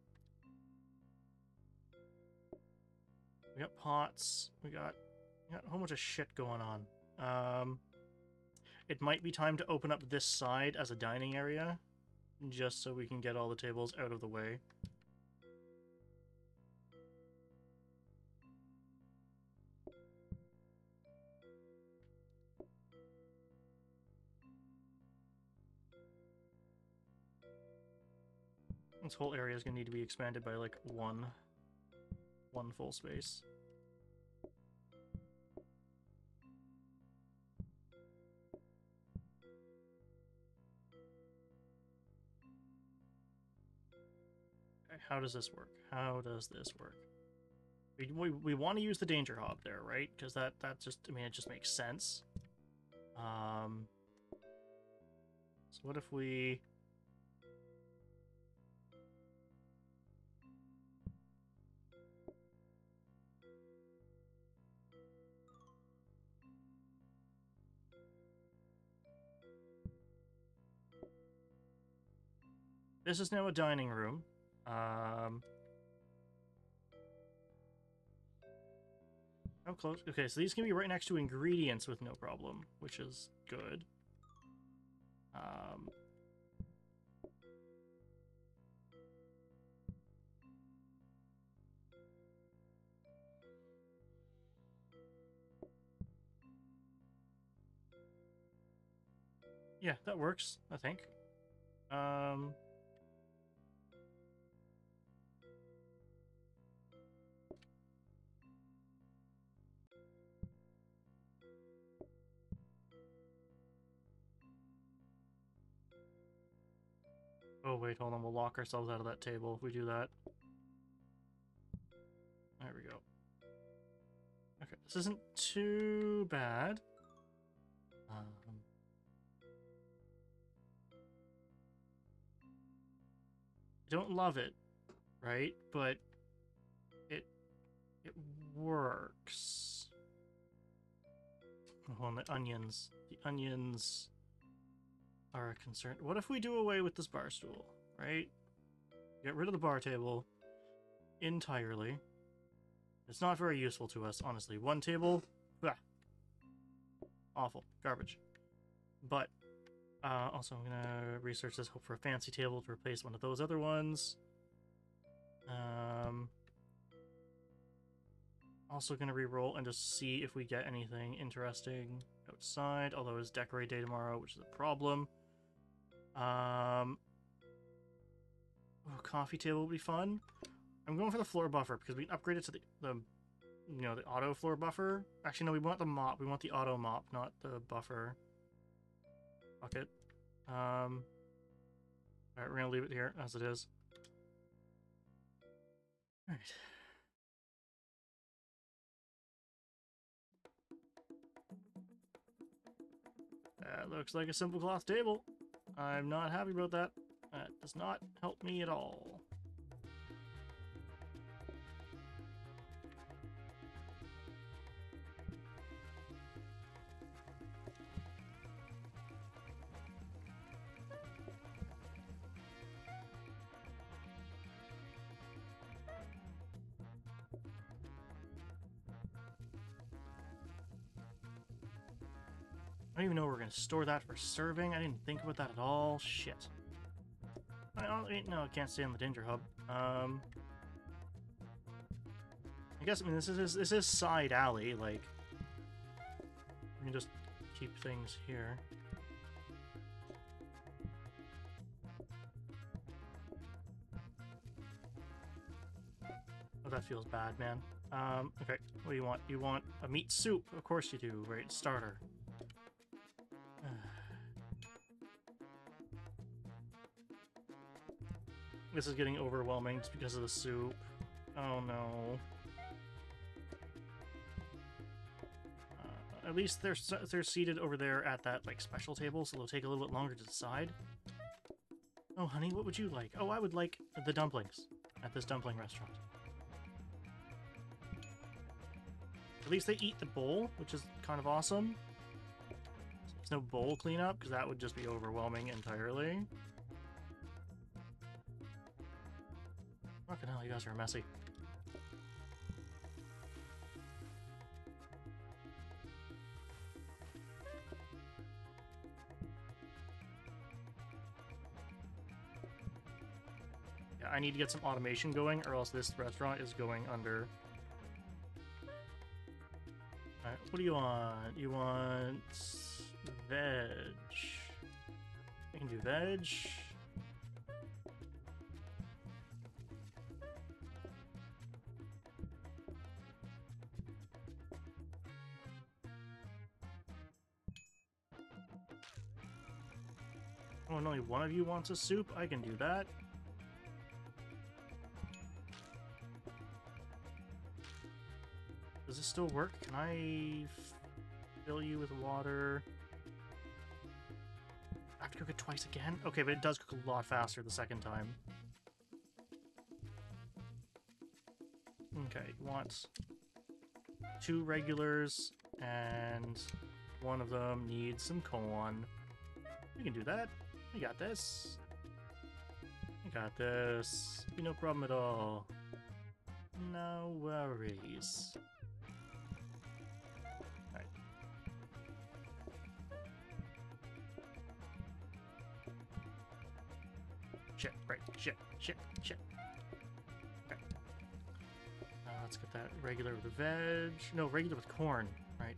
Speaker 1: We got pots. We got, we got a whole bunch of shit going on. Um... It might be time to open up this side as a dining area, just so we can get all the tables out of the way. This whole area is going to need to be expanded by, like, one, one full space. How does this work? How does this work? We, we, we want to use the danger hob there, right? Because that, that just, I mean, it just makes sense. Um, so what if we... This is now a dining room. Um, how close? Okay, so these can be right next to ingredients with no problem, which is good. Um, yeah, that works, I think. Um... Oh wait, hold on, we'll lock ourselves out of that table if we do that. There we go. Okay, this isn't too bad. Um, I don't love it, right? But it it works. Oh, and the onions. The onions are a concern. What if we do away with this bar stool, right? Get rid of the bar table entirely. It's not very useful to us, honestly. One table, blah. Awful. Garbage. But, uh, also I'm gonna research this, hope for a fancy table to replace one of those other ones. Um, also gonna re-roll and just see if we get anything interesting outside, although it's decorate day tomorrow, which is a problem. Um, oh, coffee table will be fun. I'm going for the floor buffer because we can upgrade it to the, the, you know, the auto floor buffer. Actually, no, we want the mop. We want the auto mop, not the buffer. Fuck it. Um, Alright, we're gonna leave it here as it is. Alright. That looks like a simple cloth table. I'm not happy about that. That does not help me at all. I don't even know we're going to store that for serving. I didn't think about that at all. Shit. I don't, no, I can't stay on the danger hub. Um, I guess, I mean, this is this is side alley, like, we can just keep things here. Oh, that feels bad, man. Um, okay, what do you want? You want a meat soup? Of course you do, right? Starter. This is getting overwhelming just because of the soup. Oh no. Uh, at least they're they're seated over there at that like special table, so they'll take a little bit longer to decide. Oh honey, what would you like? Oh, I would like the dumplings at this dumpling restaurant. At least they eat the bowl, which is kind of awesome. There's no bowl cleanup because that would just be overwhelming entirely. Fucking hell, you guys are messy. Yeah, I need to get some automation going, or else this restaurant is going under. Alright, what do you want? You want veg. We can do veg. Oh, and only one of you wants a soup? I can do that. Does this still work? Can I fill you with water? I have to cook it twice again? Okay, but it does cook a lot faster the second time. Okay, you want two regulars, and one of them needs some corn. We can do that. We got this. We got this. Be no problem at all. No worries. Alright. Shit, right. Shit, shit, shit. Okay. Uh, let's get that regular with the veg. No, regular with corn. Right.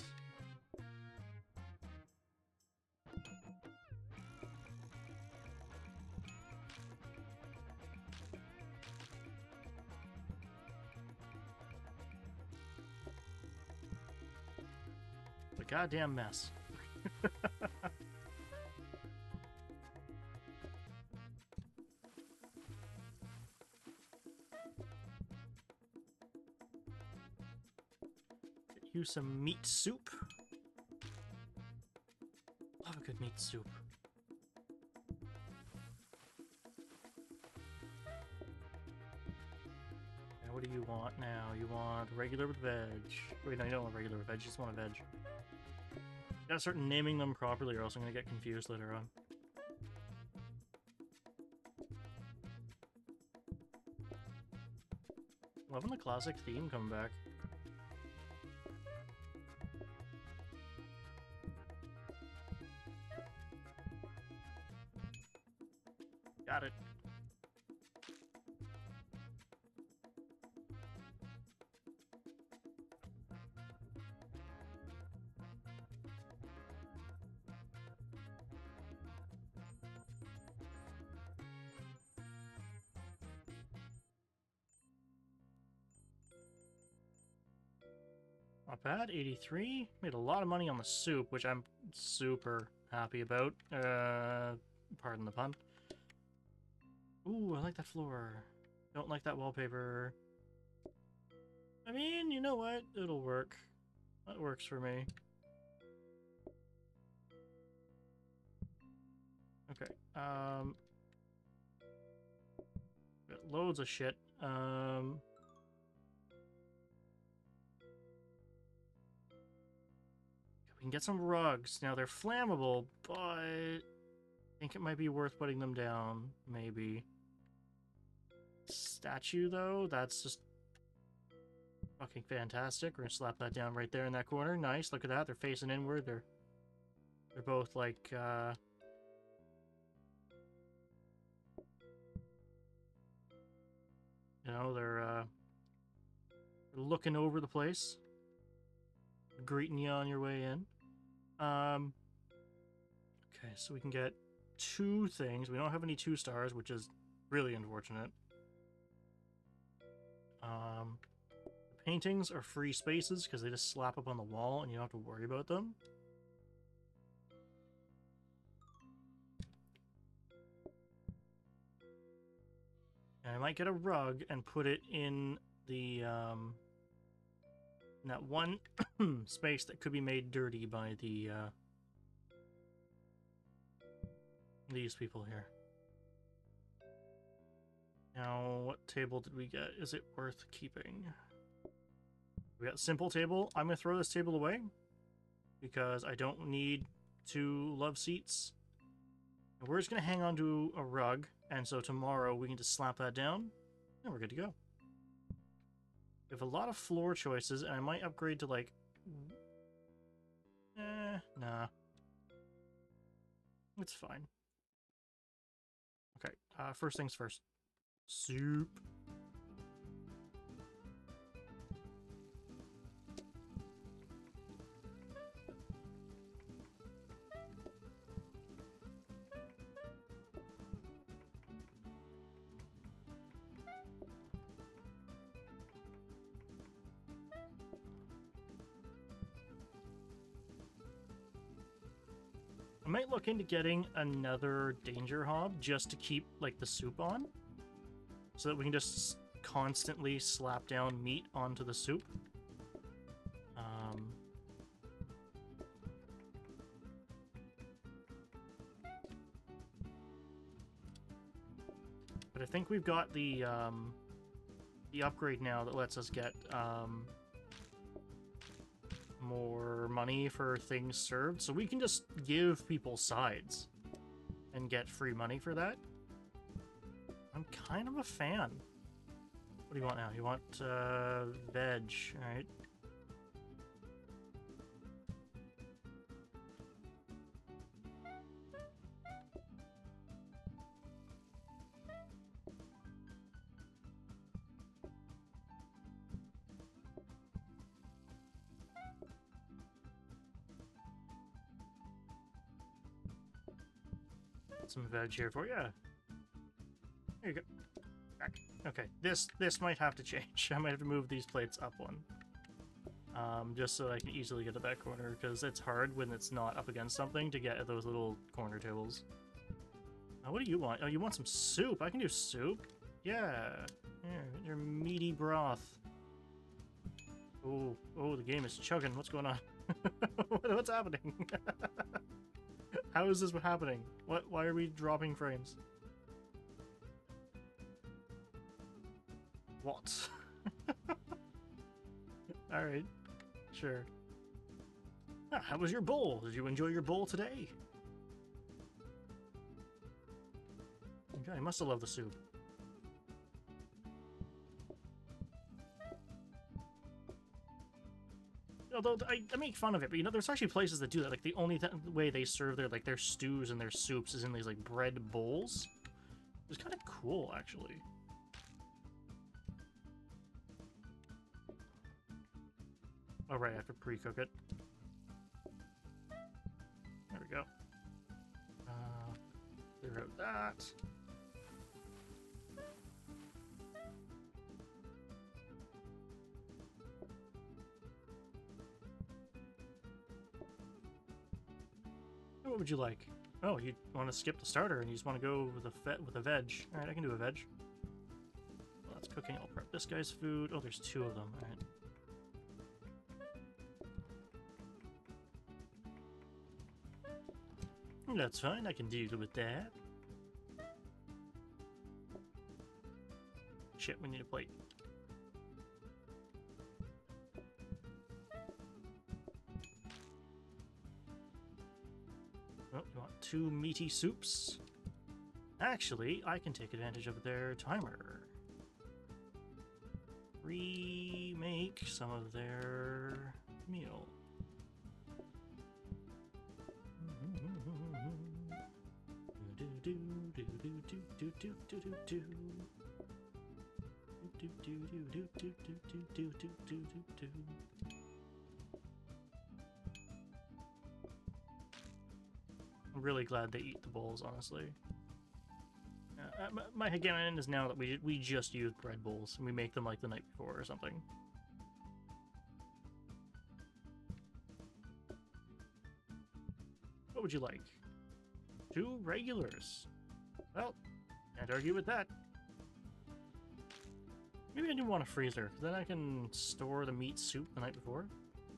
Speaker 1: Goddamn mess. you some meat soup. Love a good meat soup. And what do you want now? You want regular with veg. Wait, no, you don't want regular with veg, you just want a veg. Gotta start naming them properly or else I'm gonna get confused later on. Loving the classic theme coming back. Got it. Not bad, eighty-three. Made a lot of money on the soup, which I'm super happy about. Uh, pardon the pun. Ooh, I like that floor. Don't like that wallpaper. I mean, you know what? It'll work. That works for me. Okay, um... got loads of shit. Um... We can get some rugs. Now, they're flammable, but... I think it might be worth putting them down, maybe. Statue, though, that's just fucking fantastic. We're gonna slap that down right there in that corner. Nice, look at that. They're facing inward. They're they're both like uh you know, they're uh they're looking over the place, greeting you on your way in. Um okay, so we can get two things. We don't have any two stars, which is really unfortunate. Um, the paintings are free spaces because they just slap up on the wall and you don't have to worry about them. And I might get a rug and put it in the, um, in that one space that could be made dirty by the, uh, these people here. Now, what table did we get? Is it worth keeping? We got simple table. I'm going to throw this table away because I don't need two love seats. And we're just going to hang on to a rug, and so tomorrow we can just slap that down, and we're good to go. We have a lot of floor choices, and I might upgrade to, like... Eh, nah. It's fine. Okay, uh, first things first. Soup. I might look into getting another danger hob just to keep, like, the soup on. So that we can just constantly slap down meat onto the soup. Um, but I think we've got the um, the upgrade now that lets us get um, more money for things served. So we can just give people sides and get free money for that. I'm kind of a fan. What do you want now? You want uh, veg, alright. Some veg here for you. There you go. Back. Okay, this this might have to change. I might have to move these plates up one. Um, just so I can easily get to that corner, because it's hard when it's not up against something to get at those little corner tables. Uh, what do you want? Oh, you want some soup? I can do soup. Yeah. Here, your meaty broth. Oh, oh, the game is chugging. What's going on? What's happening? How is this happening? What? Why are we dropping frames? What? Alright. Sure. Ah, how was your bowl? Did you enjoy your bowl today? Okay, I must have loved the soup. Although I, I make fun of it, but you know, there's actually places that do that. Like the only th way they serve their like their stews and their soups is in these like bread bowls. It's kind of cool, actually. Oh right, I have to pre-cook it. There we go. Uh, clear out that. What would you like? Oh, you want to skip the starter and you just want to go with a fe with a veg. All right, I can do a veg. Well, that's cooking. I'll prep this guy's food. Oh, there's two of them. All right. That's fine. I can deal with that. Shit, we need a plate. Oh, you want two meaty soups? Actually, I can take advantage of their timer. Remake some of their meal. I'm really glad they eat the bowls, honestly. Uh, my hegemon is now that we we just use bread bowls and we make them like the night before or something. What would you like? Two regulars. Well, can't argue with that. Maybe I do want a freezer, because then I can store the meat soup the night before.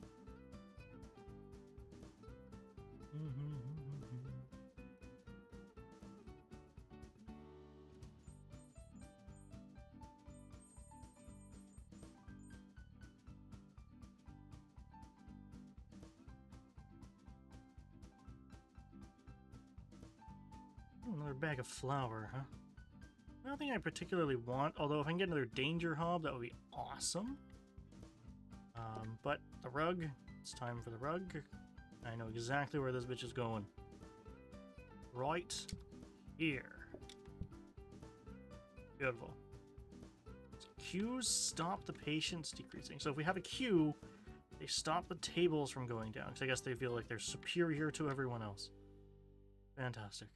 Speaker 1: Another bag of flour, huh? I don't think I particularly want, although if I can get another danger hob, that would be awesome. Um, but the rug, it's time for the rug. I know exactly where this bitch is going. Right here. Beautiful. So queues stop the patients decreasing. So if we have a queue, they stop the tables from going down, because I guess they feel like they're superior to everyone else. Fantastic.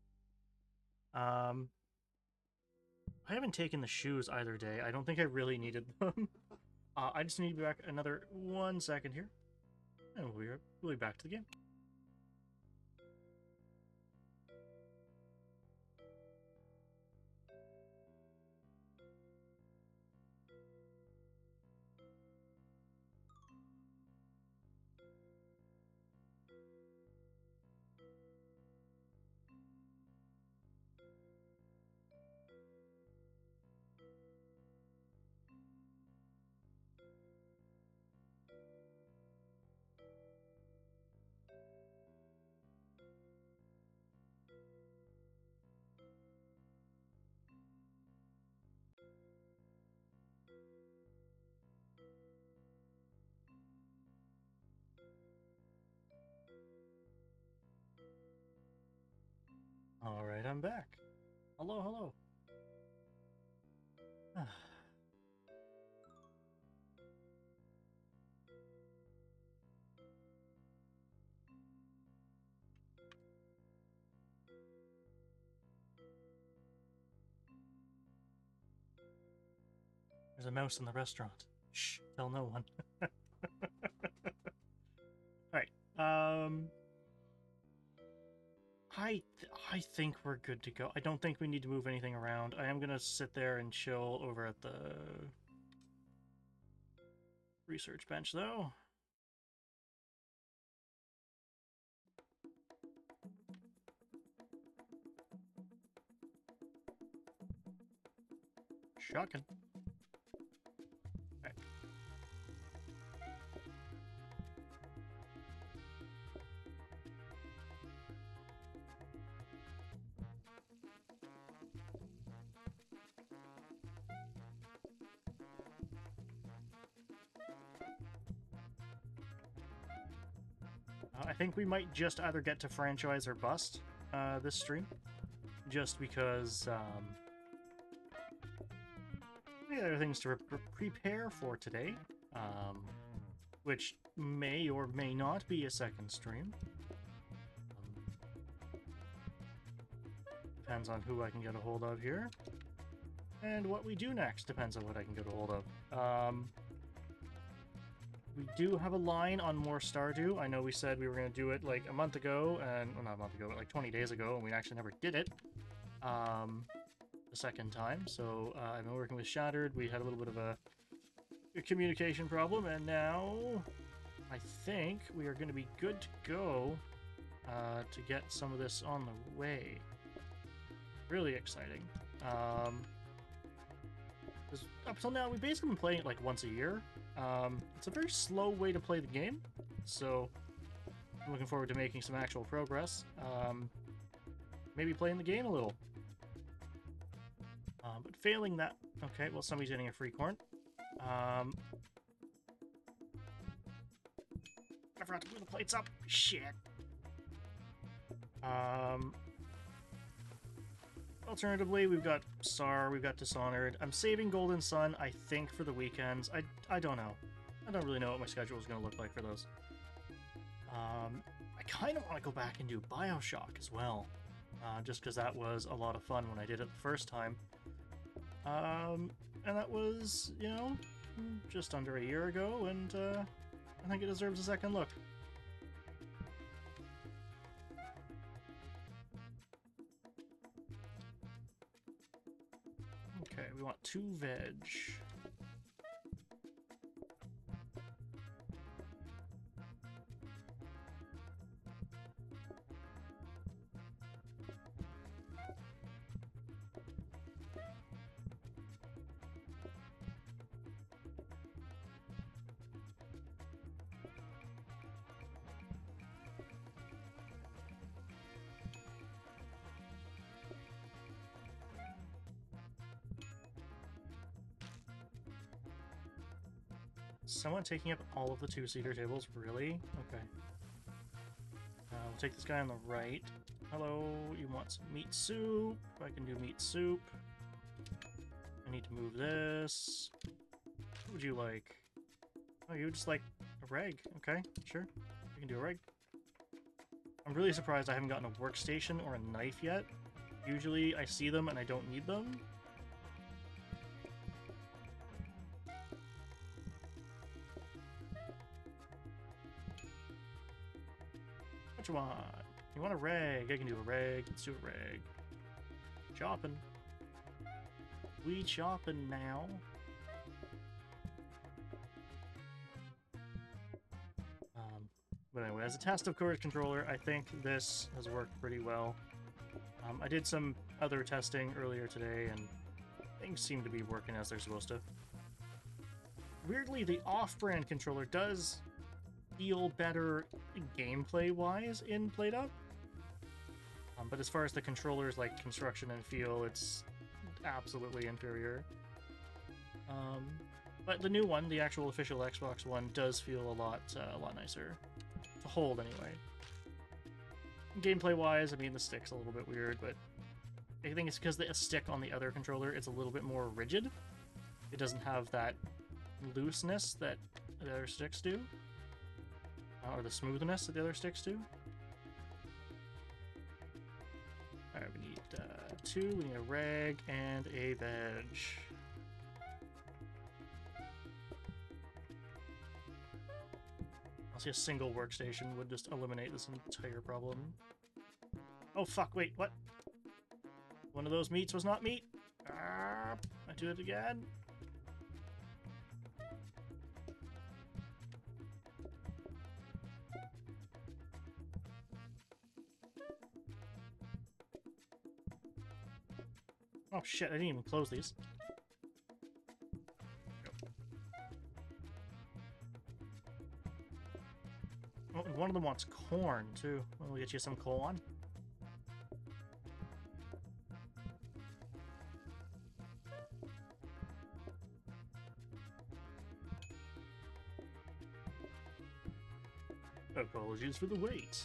Speaker 1: Um, I haven't taken the shoes either day. I don't think I really needed them. uh, I just need to be back another one second here. And we'll be, we'll be back to the game. Alright, I'm back. Hello, hello. There's a mouse in the restaurant. Shh, tell no one. Alright, um... I, th I think we're good to go. I don't think we need to move anything around. I am gonna sit there and chill over at the... Research bench, though. Shocking. Okay. Uh, I think we might just either get to franchise or bust uh, this stream, just because um, we have other things to pre prepare for today, um, which may or may not be a second stream. Um, depends on who I can get a hold of here. And what we do next depends on what I can get a hold of. Um, we do have a line on more Stardew. I know we said we were going to do it like a month ago, and well, not a month ago, but like twenty days ago, and we actually never did it um, the second time. So uh, I've been working with Shattered. We had a little bit of a, a communication problem, and now I think we are going to be good to go uh, to get some of this on the way. Really exciting. Um, Up till now, we've basically been playing it like once a year. Um, it's a very slow way to play the game, so I'm looking forward to making some actual progress. Um, maybe playing the game a little. Um, but failing that... Okay, well, somebody's getting a free corn. Um, I forgot to move the plates up. Shit. Um... Alternatively, we've got S A R, we've got Dishonored. I'm saving Golden Sun, I think, for the weekends. I, I don't know. I don't really know what my schedule is going to look like for those. Um, I kind of want to go back and do Bioshock as well. Uh, just because that was a lot of fun when I did it the first time. Um, and that was, you know, just under a year ago, and uh, I think it deserves a second look. Okay, we want two veg. Someone taking up all of the two-seater tables? Really? Okay. Uh, we'll take this guy on the right. Hello, you want some meat soup? I can do meat soup. I need to move this. What would you like? Oh, you would just like a reg. Okay, sure. We can do a reg. I'm really surprised I haven't gotten a workstation or a knife yet. Usually I see them and I don't need them. What you want? You want a reg? I can do a reg. Let's do a reg. Chopping. We chopping now. Um, but anyway, as a test of Courage Controller, I think this has worked pretty well. Um, I did some other testing earlier today, and things seem to be working as they're supposed to. Weirdly, the off-brand controller does feel better gameplay-wise in PlateUp. Um, but as far as the controller's like construction and feel, it's absolutely inferior. Um, but the new one, the actual official Xbox one, does feel a lot, uh, a lot nicer to hold anyway. Gameplay-wise, I mean, the stick's a little bit weird, but I think it's because the stick on the other controller is a little bit more rigid. It doesn't have that looseness that the other sticks do. Or the smoothness that the other sticks do. Alright, we need uh, two, we need a reg, and a veg. I'll see a single workstation would just eliminate this entire problem. Oh fuck, wait, what? One of those meats was not meat? Ah, I do it again. Oh shit, I didn't even close these. Oh, and one of them wants corn, too. We'll get you some corn. Apologies for the wait.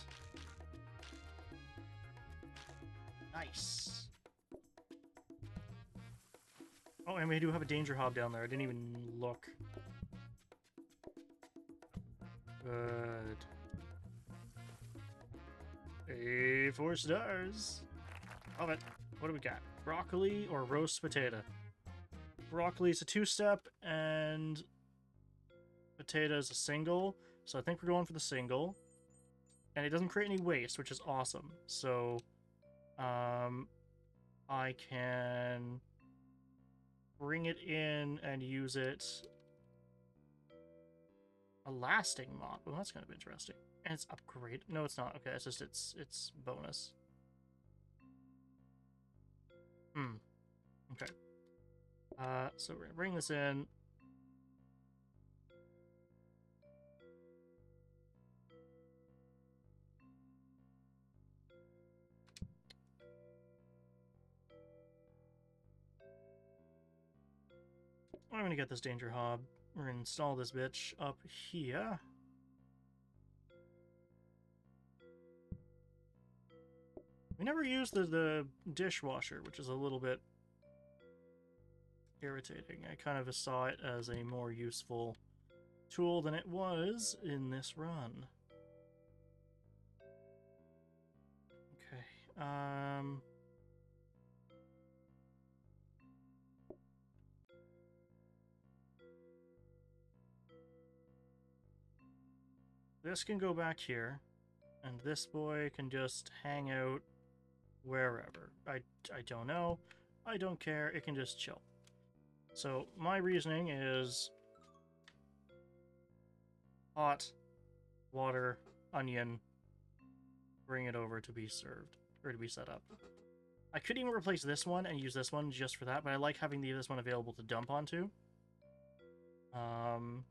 Speaker 1: Nice. Oh, and we do have a danger hob down there. I didn't even look. Good. Hey, four stars. Love it. What do we got? Broccoli or roast potato? Broccoli is a two-step, and potato is a single. So I think we're going for the single. And it doesn't create any waste, which is awesome. So, um, I can bring it in and use it. A lasting mod. Well, that's kind of interesting. And it's upgrade. No, it's not. Okay, it's just its its bonus. Hmm. Okay. Uh, so we're gonna bring this in. I'm gonna get this danger hob. We're gonna install this bitch up here. We never used the, the dishwasher, which is a little bit irritating. I kind of saw it as a more useful tool than it was in this run. Okay, um... this can go back here, and this boy can just hang out wherever. I, I don't know. I don't care. It can just chill. So my reasoning is hot, water, onion, bring it over to be served, or to be set up. I could even replace this one and use this one just for that, but I like having the, this one available to dump onto. Um...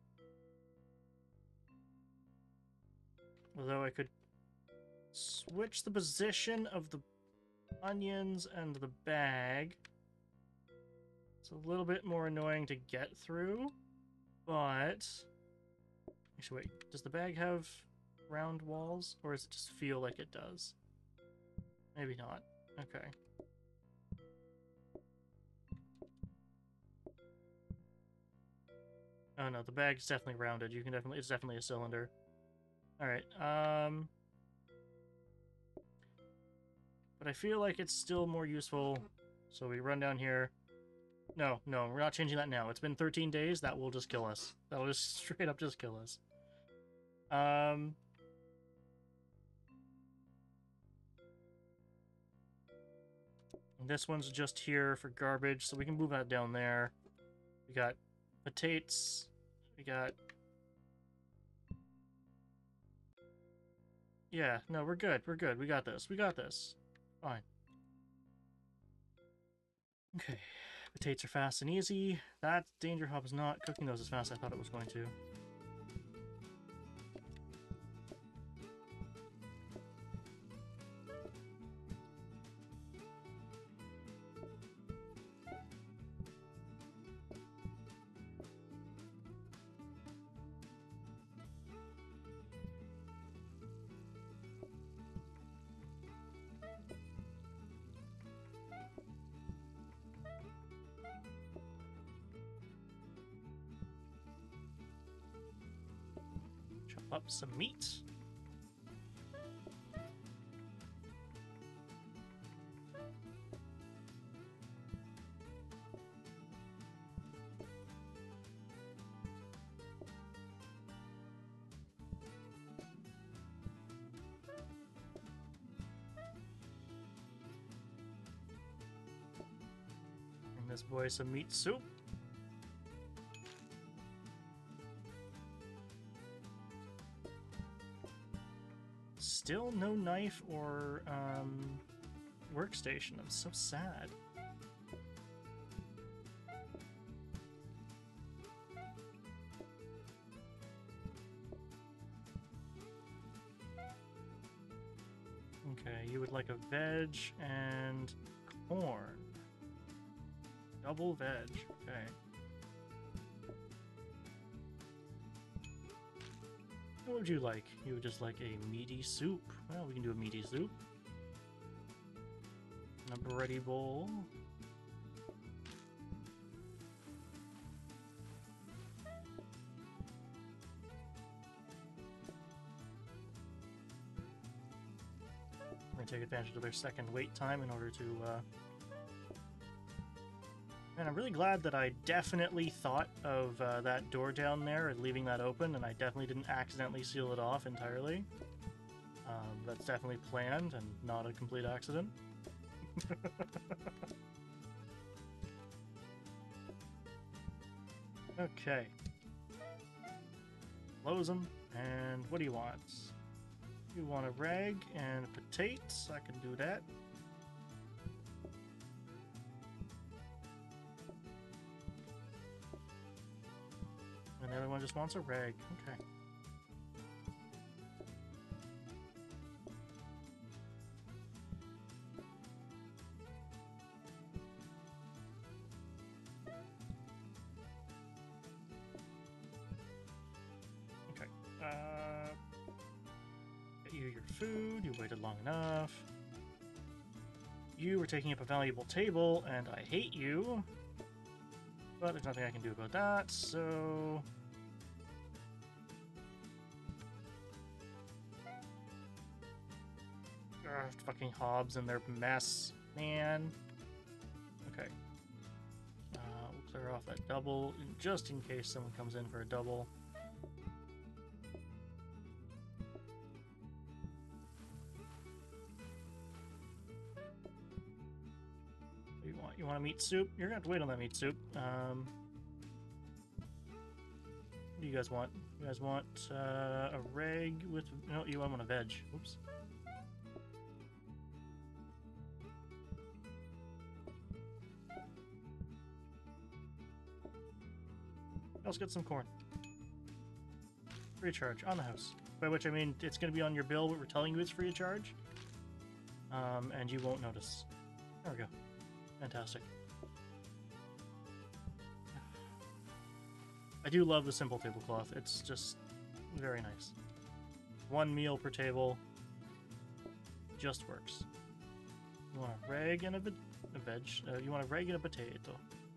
Speaker 1: Although I could switch the position of the onions and the bag. It's a little bit more annoying to get through, but... Actually, wait. Does the bag have round walls, or does it just feel like it does? Maybe not. Okay. Oh no, the bag's definitely rounded. You can definitely... It's definitely a cylinder. Alright, um... but I feel like it's still more useful, so we run down here. No, no, we're not changing that now. It's been thirteen days, that will just kill us. That will just straight up just kill us. Um... This one's just here for garbage, so we can move that down there. We got potatoes. We got... Yeah, no, we're good. We're good. We got this. We got this. Fine. Okay. Potatoes are fast and easy. That danger hob is not cooking those as fast as I thought it was going to. Up some meat. Bring this boy some meat soup. Still no knife or um, workstation. I'm so sad. Okay, you would like a veg and corn. Double veg, okay. What would you like? You would just like a meaty soup. Well, we can do a meaty soup. And a bready bowl. I'm gonna take advantage of their second wait time in order to, uh... And I'm really glad that I definitely thought of uh, that door down there and leaving that open, and I definitely didn't accidentally seal it off entirely. Um, that's definitely planned and not a complete accident. Okay. Close them, and what do you want? You want a rag and potatoes? I can do that. And the other one just wants a rag. Okay. Okay. Uh, get you your food. You waited long enough. You were taking up a valuable table, and I hate you. But there's nothing I can do about that, so... Ugh, fucking Hobbs and their mess, man. Okay. Uh, we'll clear off that double, just in case someone comes in for a double. What do you want? You want a meat soup? You're gonna have to wait on that meat soup. Um... What do you guys want? You guys want uh, a reg with... No, you want a veg. Oops. Let's get some corn. Free of charge on the house. By which I mean it's going to be on your bill, but we're telling you it's free of charge. Um, and you won't notice. There we go. Fantastic. I do love the simple tablecloth. It's just very nice. One meal per table. Just works. You want a rag and a, a veg. Uh, you want a rag and a potato.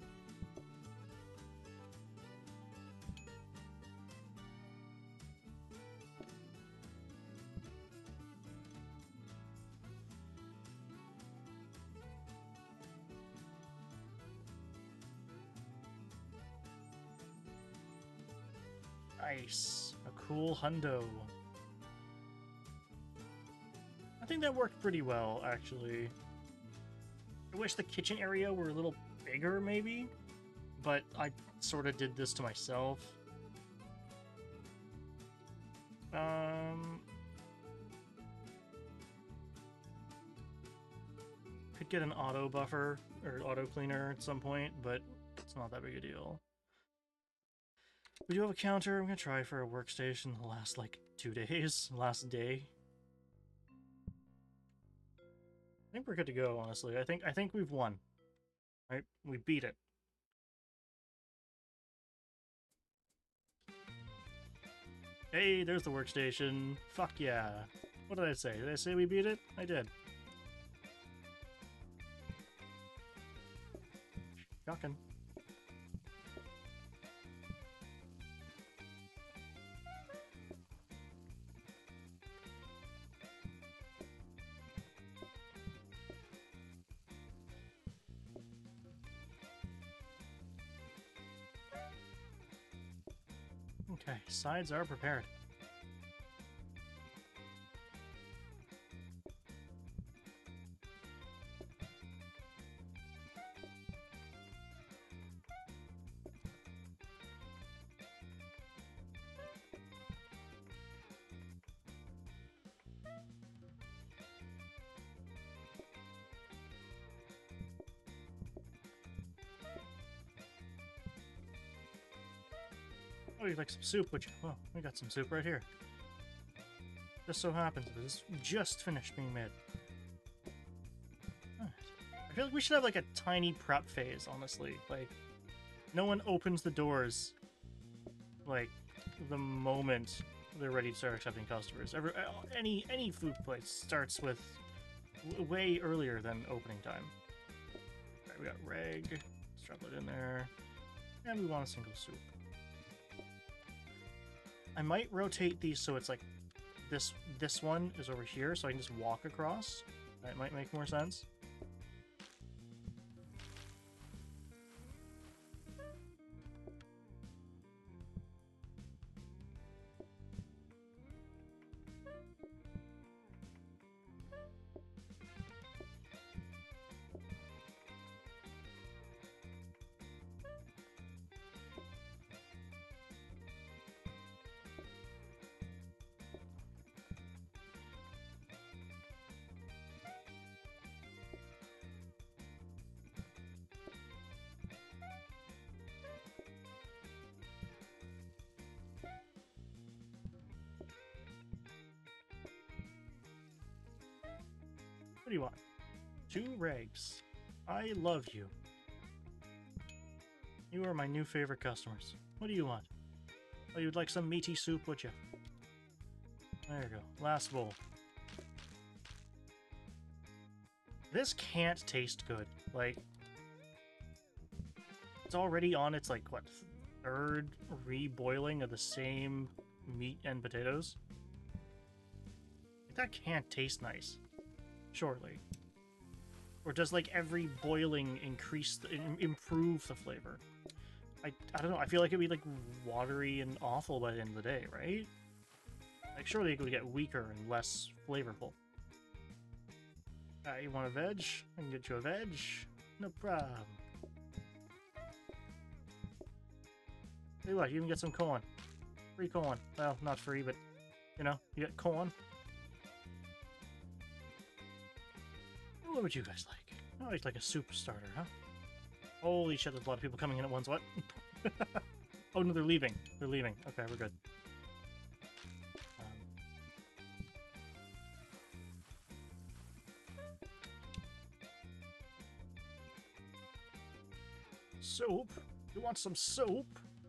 Speaker 1: Nice. A cool hundo. I think that worked pretty well, actually. I wish the kitchen area were a little bigger, maybe, but I sort of did this to myself. Um, could get an auto buffer or auto cleaner at some point, but it's not that big a deal. We do have a counter. I'm gonna try for a workstation the last like two days, last day. I think we're good to go, honestly. I think I think we've won. Right? We beat it. Hey, there's the workstation. Fuck yeah. What did I say? Did I say we beat it? I did. Shocking. Okay, sides are prepared. Oh, you'd like some soup, would you? Well, we got some soup right here. Just so happens it was just finished being made. Huh. I feel like we should have like a tiny prep phase, honestly. Like, no one opens the doors like the moment they're ready to start accepting customers. Every, any any food place starts with w way earlier than opening time. Alright, we got reg. Let's drop it in there. And we want a single soup. I might rotate these so it's like this this one is over here, so I can just walk across. That might make more sense. What do you want? Two regs. I love you. You are my new favorite customers. What do you want? Oh, you'd like some meaty soup, would you? There you go. Last bowl. This can't taste good. Like, it's already on its, like, what, third reboiling of the same meat and potatoes? That can't taste nice. Surely. Or does, like, every boiling increase, the, improve the flavor? I, I don't know, I feel like it'd be, like, watery and awful by the end of the day, right? Like, surely it would get weaker and less flavorful. Alright, you want a veg? I can get you a veg. No problem. Tell you what, you even get some corn. Free corn. Well, not free, but, you know, you get corn. What would you guys like? Oh, it's like a soup starter, huh? Holy shit, there's a lot of people coming in at once. What? Oh, no, they're leaving. They're leaving. Okay, we're good. Um, soap? You want some soap?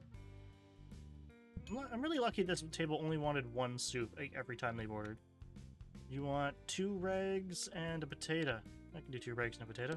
Speaker 1: I'm, I'm really lucky this table only wanted one soup like, every time they've ordered. You want two regs and a potato. I can do two regs and a potato.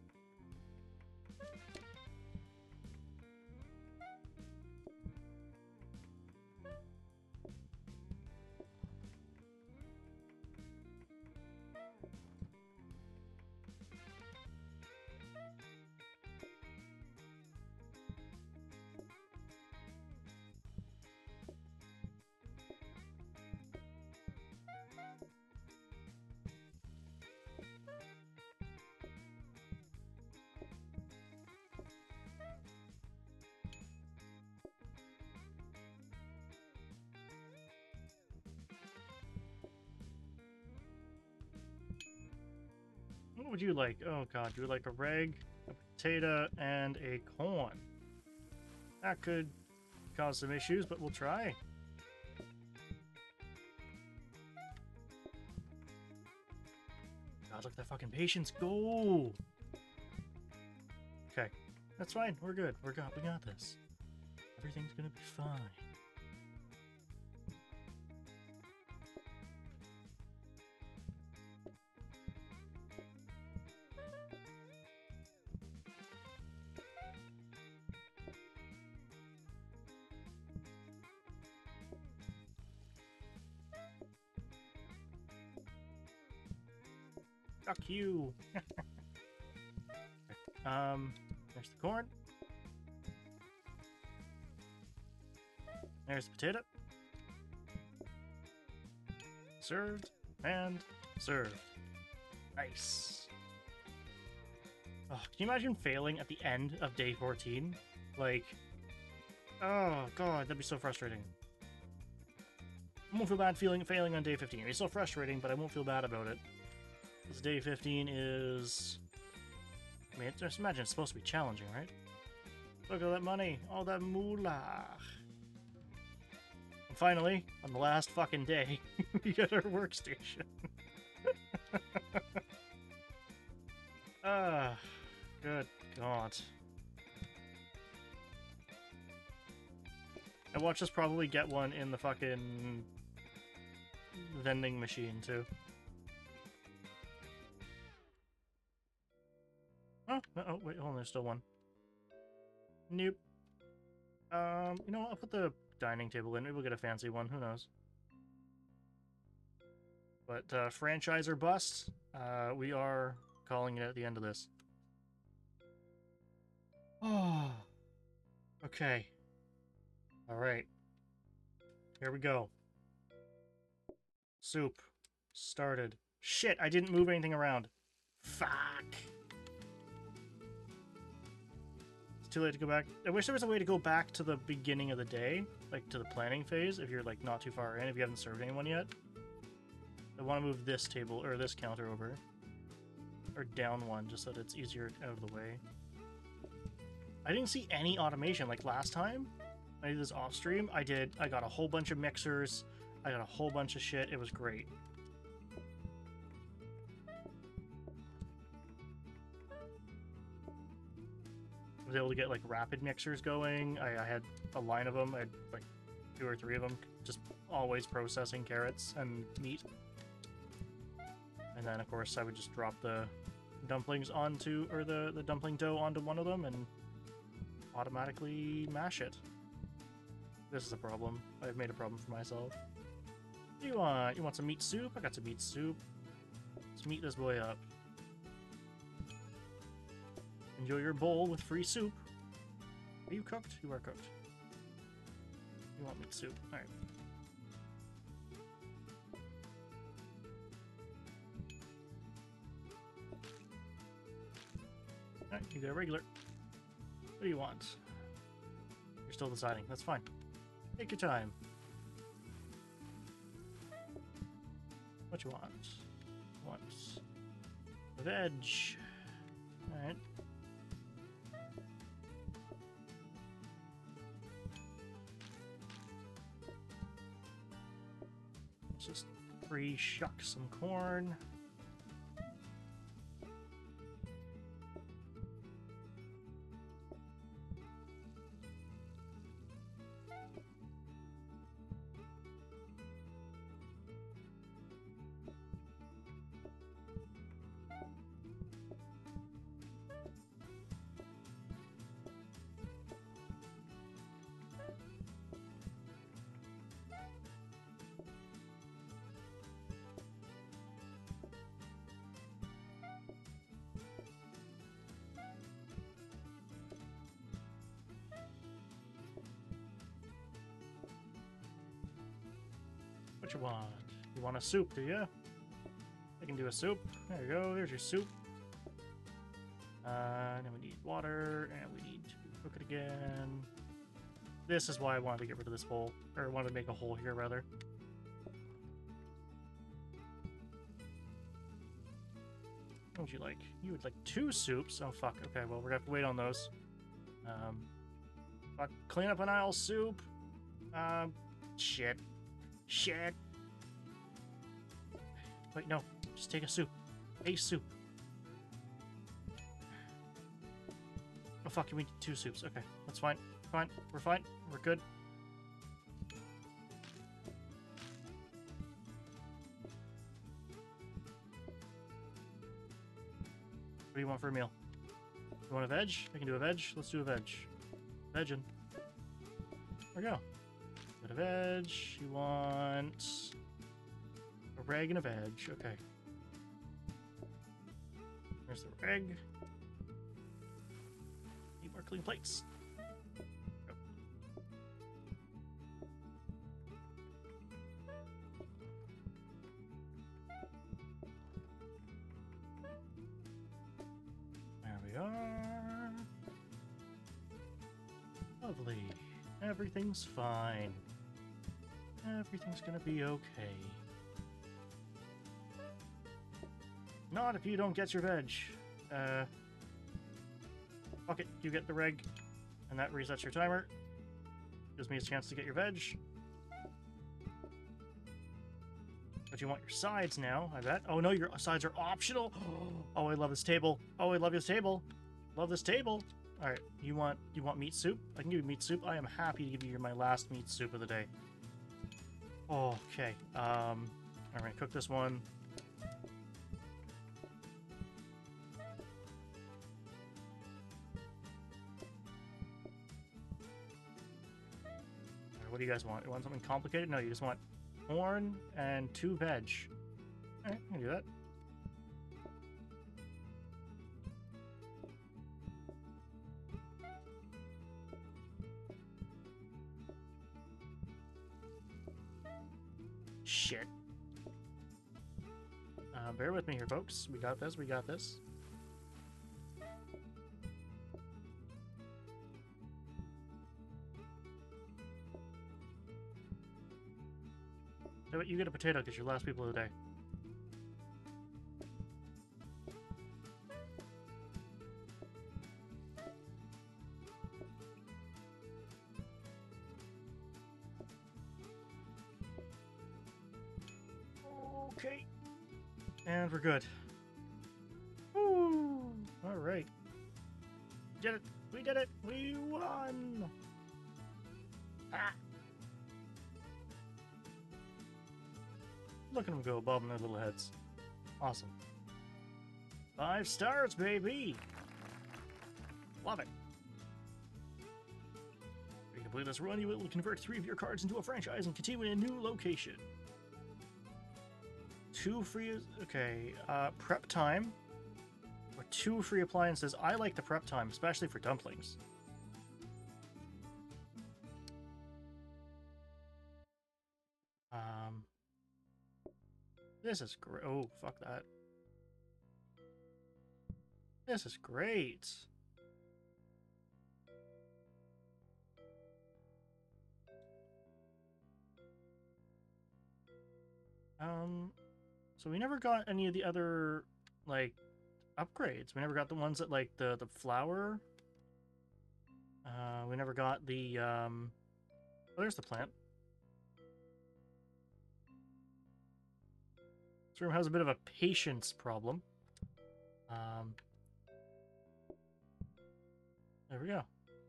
Speaker 1: What would you like? Oh god, you would like a reg, a potato, and a corn. That could cause some issues, but we'll try. God, look at that fucking patience go! Okay, that's fine. We're good. We're got. We got this. Everything's gonna be fine. Fuck you! um, there's the corn. There's the potato. Served and served. Nice. Oh, can you imagine failing at the end of day fourteen? Like, oh god, that'd be so frustrating. I won't feel bad feeling failing on day fifteen. It's so frustrating, but I won't feel bad about it. This day fifteen is... I mean, just imagine it's supposed to be challenging, right? Look at that money! All that moolah! finally, on the last fucking day, we get our workstation. Ah, good God. I watch us probably get one in the fucking vending machine, too. Oh, no, oh, wait, hold on, there's still one. Nope. Um, you know what, I'll put the dining table in. Maybe we'll get a fancy one, who knows. But, uh, franchise or bust, uh, we are calling it at the end of this. Oh. Okay. Alright. Here we go. Soup. Started. Shit, I didn't move anything around. Fuck. It's too late to go back. I wish there was a way to go back to the beginning of the day. Like, to the planning phase, if you're, like, not too far in, if you haven't served anyone yet. I want to move this table, or this counter over. Or down one, just so that it's easier out of the way. I didn't see any automation, like last time. I did this off stream. I did. I got a whole bunch of mixers. I got a whole bunch of shit. It was great. I was able to get like rapid mixers going. I, I had a line of them. I had like two or three of them, just always processing carrots and meat. And then of course I would just drop the dumplings onto, or the the dumpling dough onto one of them and automatically mash it. This is a problem. I've made a problem for myself. What do you want? You want some meat soup? I got some meat soup. Let's meat this boy up. Enjoy your bowl with free soup. Are you cooked? You are cooked. You want meat soup. Alright. Alright, you get a regular. What do you want? You're still deciding. That's fine. Take your time. What you want? You want veg. Alright. Let's just pre-shuck some corn. What you want? You want a soup, do you? I can do a soup. There you go. There's your soup. Uh, and then we need water, and we need to cook it again. This is why I wanted to get rid of this hole, or wanted to make a hole here, rather. What would you like? You would like two soups? Oh, fuck. Okay, well, we're gonna have to wait on those. Um, fuck. Clean up an aisle soup. Um, shit. Shit. Wait, no. Just take a soup. A soup. Oh, fuck. We need two soups. Okay. That's fine. Fine. We're fine. We're good. What do you want for a meal? You want a veg? I can do a veg. Let's do a veg. Veggin'. There we go. Got a veg. You want a reg and a veg. Okay. There's the reg. Need more clean plates. Go. There we are. Lovely. Everything's fine. Everything's gonna be okay. Not if you don't get your veg. Uh, fuck it, you get the reg, and that resets your timer. Gives me a chance to get your veg. But you want your sides now, I bet. Oh no, your sides are optional. Oh, I love this table. Oh, I love this table. Love this table. All right, you want you want meat soup? I can give you meat soup. I am happy to give you my last meat soup of the day. Okay. Um, I'm gonna cook this one. Right, what do you guys want? You want something complicated? No, you just want corn and two veg. All right, I can do that. Shit. Uh, bear with me here, folks. We got this, we got this. So you get a potato because you're last people of the day. Okay. And we're good. Woo! Alright. Did it! We did it! We won! Ah! Look at them go bobbing their little heads. Awesome. Five stars, baby! Love it. If you complete this run, you will convert three of your cards into a franchise and continue in a new location. Two free... Okay, uh, prep time. Or two free appliances. I like the prep time, especially for dumplings. Um... This is great. Oh, fuck that. This is great. Um, so we never got any of the other, like, upgrades. We never got the ones that, like, the, the flour. Uh, we never got the, um... Oh, there's the plant. This room has a bit of a patience problem. Um... There we go.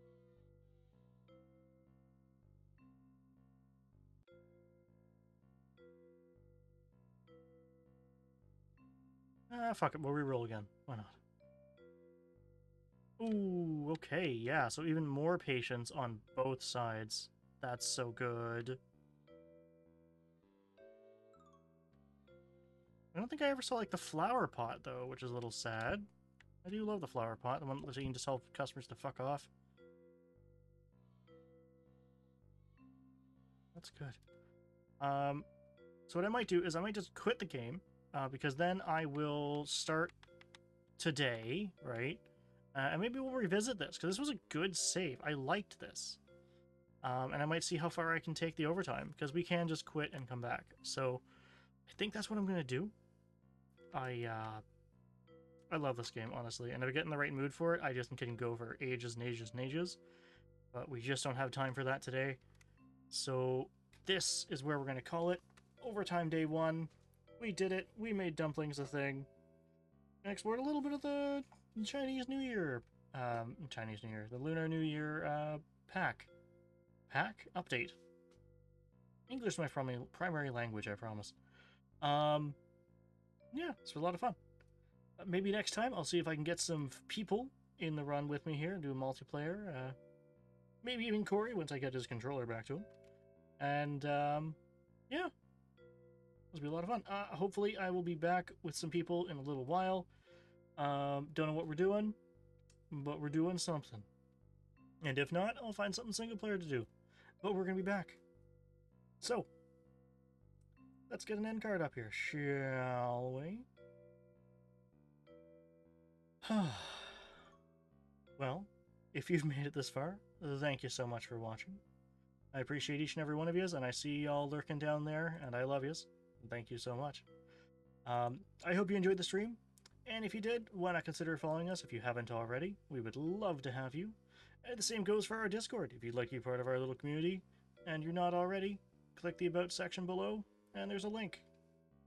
Speaker 1: Ah, fuck it. We'll re-roll again. Why not? Ooh, okay, yeah. So even more patience on both sides. That's so good. I don't think I ever saw, like, the flower pot, though, which is a little sad. I do love the flower pot, the one that you can just tell customers to fuck off. That's good. Um, so what I might do is I might just quit the game, uh, because then I will start today, right? Uh, and maybe we'll revisit this, because this was a good save. I liked this. Um, and I might see how far I can take the overtime, because we can just quit and come back. So I think that's what I'm going to do. I, uh... I love this game, honestly, and if I get in the right mood for it, I just can go for ages and ages and ages. But we just don't have time for that today. So this is where we're going to call it. Overtime day one. We did it. We made dumplings a thing. And explored a little bit of the Chinese New Year, um, Chinese New Year, the Lunar New Year uh, pack. Pack? Update. English is my primary language, I promise. Um, yeah, it's a lot of fun. Maybe next time I'll see if I can get some people in the run with me here and do a multiplayer. Uh, maybe even Corey once I get his controller back to him. And, um, yeah. This will be a lot of fun. Uh, hopefully I will be back with some people in a little while. Um, don't know what we're doing, but we're doing something. And if not, I'll find something single player to do. But we're going to be back. So, let's get an end card up here, shall we? Well, if you've made it this far, thank you so much for watching. I appreciate each and every one of yous, and I see y'all lurking down there, and I love yous. Thank you so much. Um, I hope you enjoyed the stream, and if you did, why not consider following us if you haven't already? We would love to have you. And the same goes for our Discord. If you'd like to be part of our little community, and you're not already, click the About section below, and there's a link.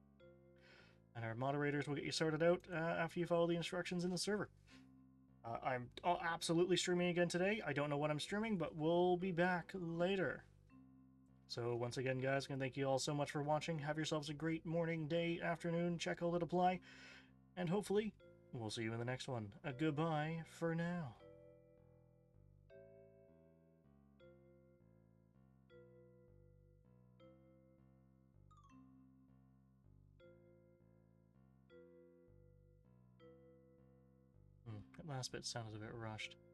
Speaker 1: And our moderators will get you sorted out uh, after you follow the instructions in the server. Uh, I'm absolutely streaming again today. I don't know what I'm streaming, but we'll be back later. So once again, guys, I'm going to thank you all so much for watching. Have yourselves a great morning, day, afternoon. Check out that apply. And hopefully, we'll see you in the next one. A goodbye for now. Hmm, that last bit sounded a bit rushed.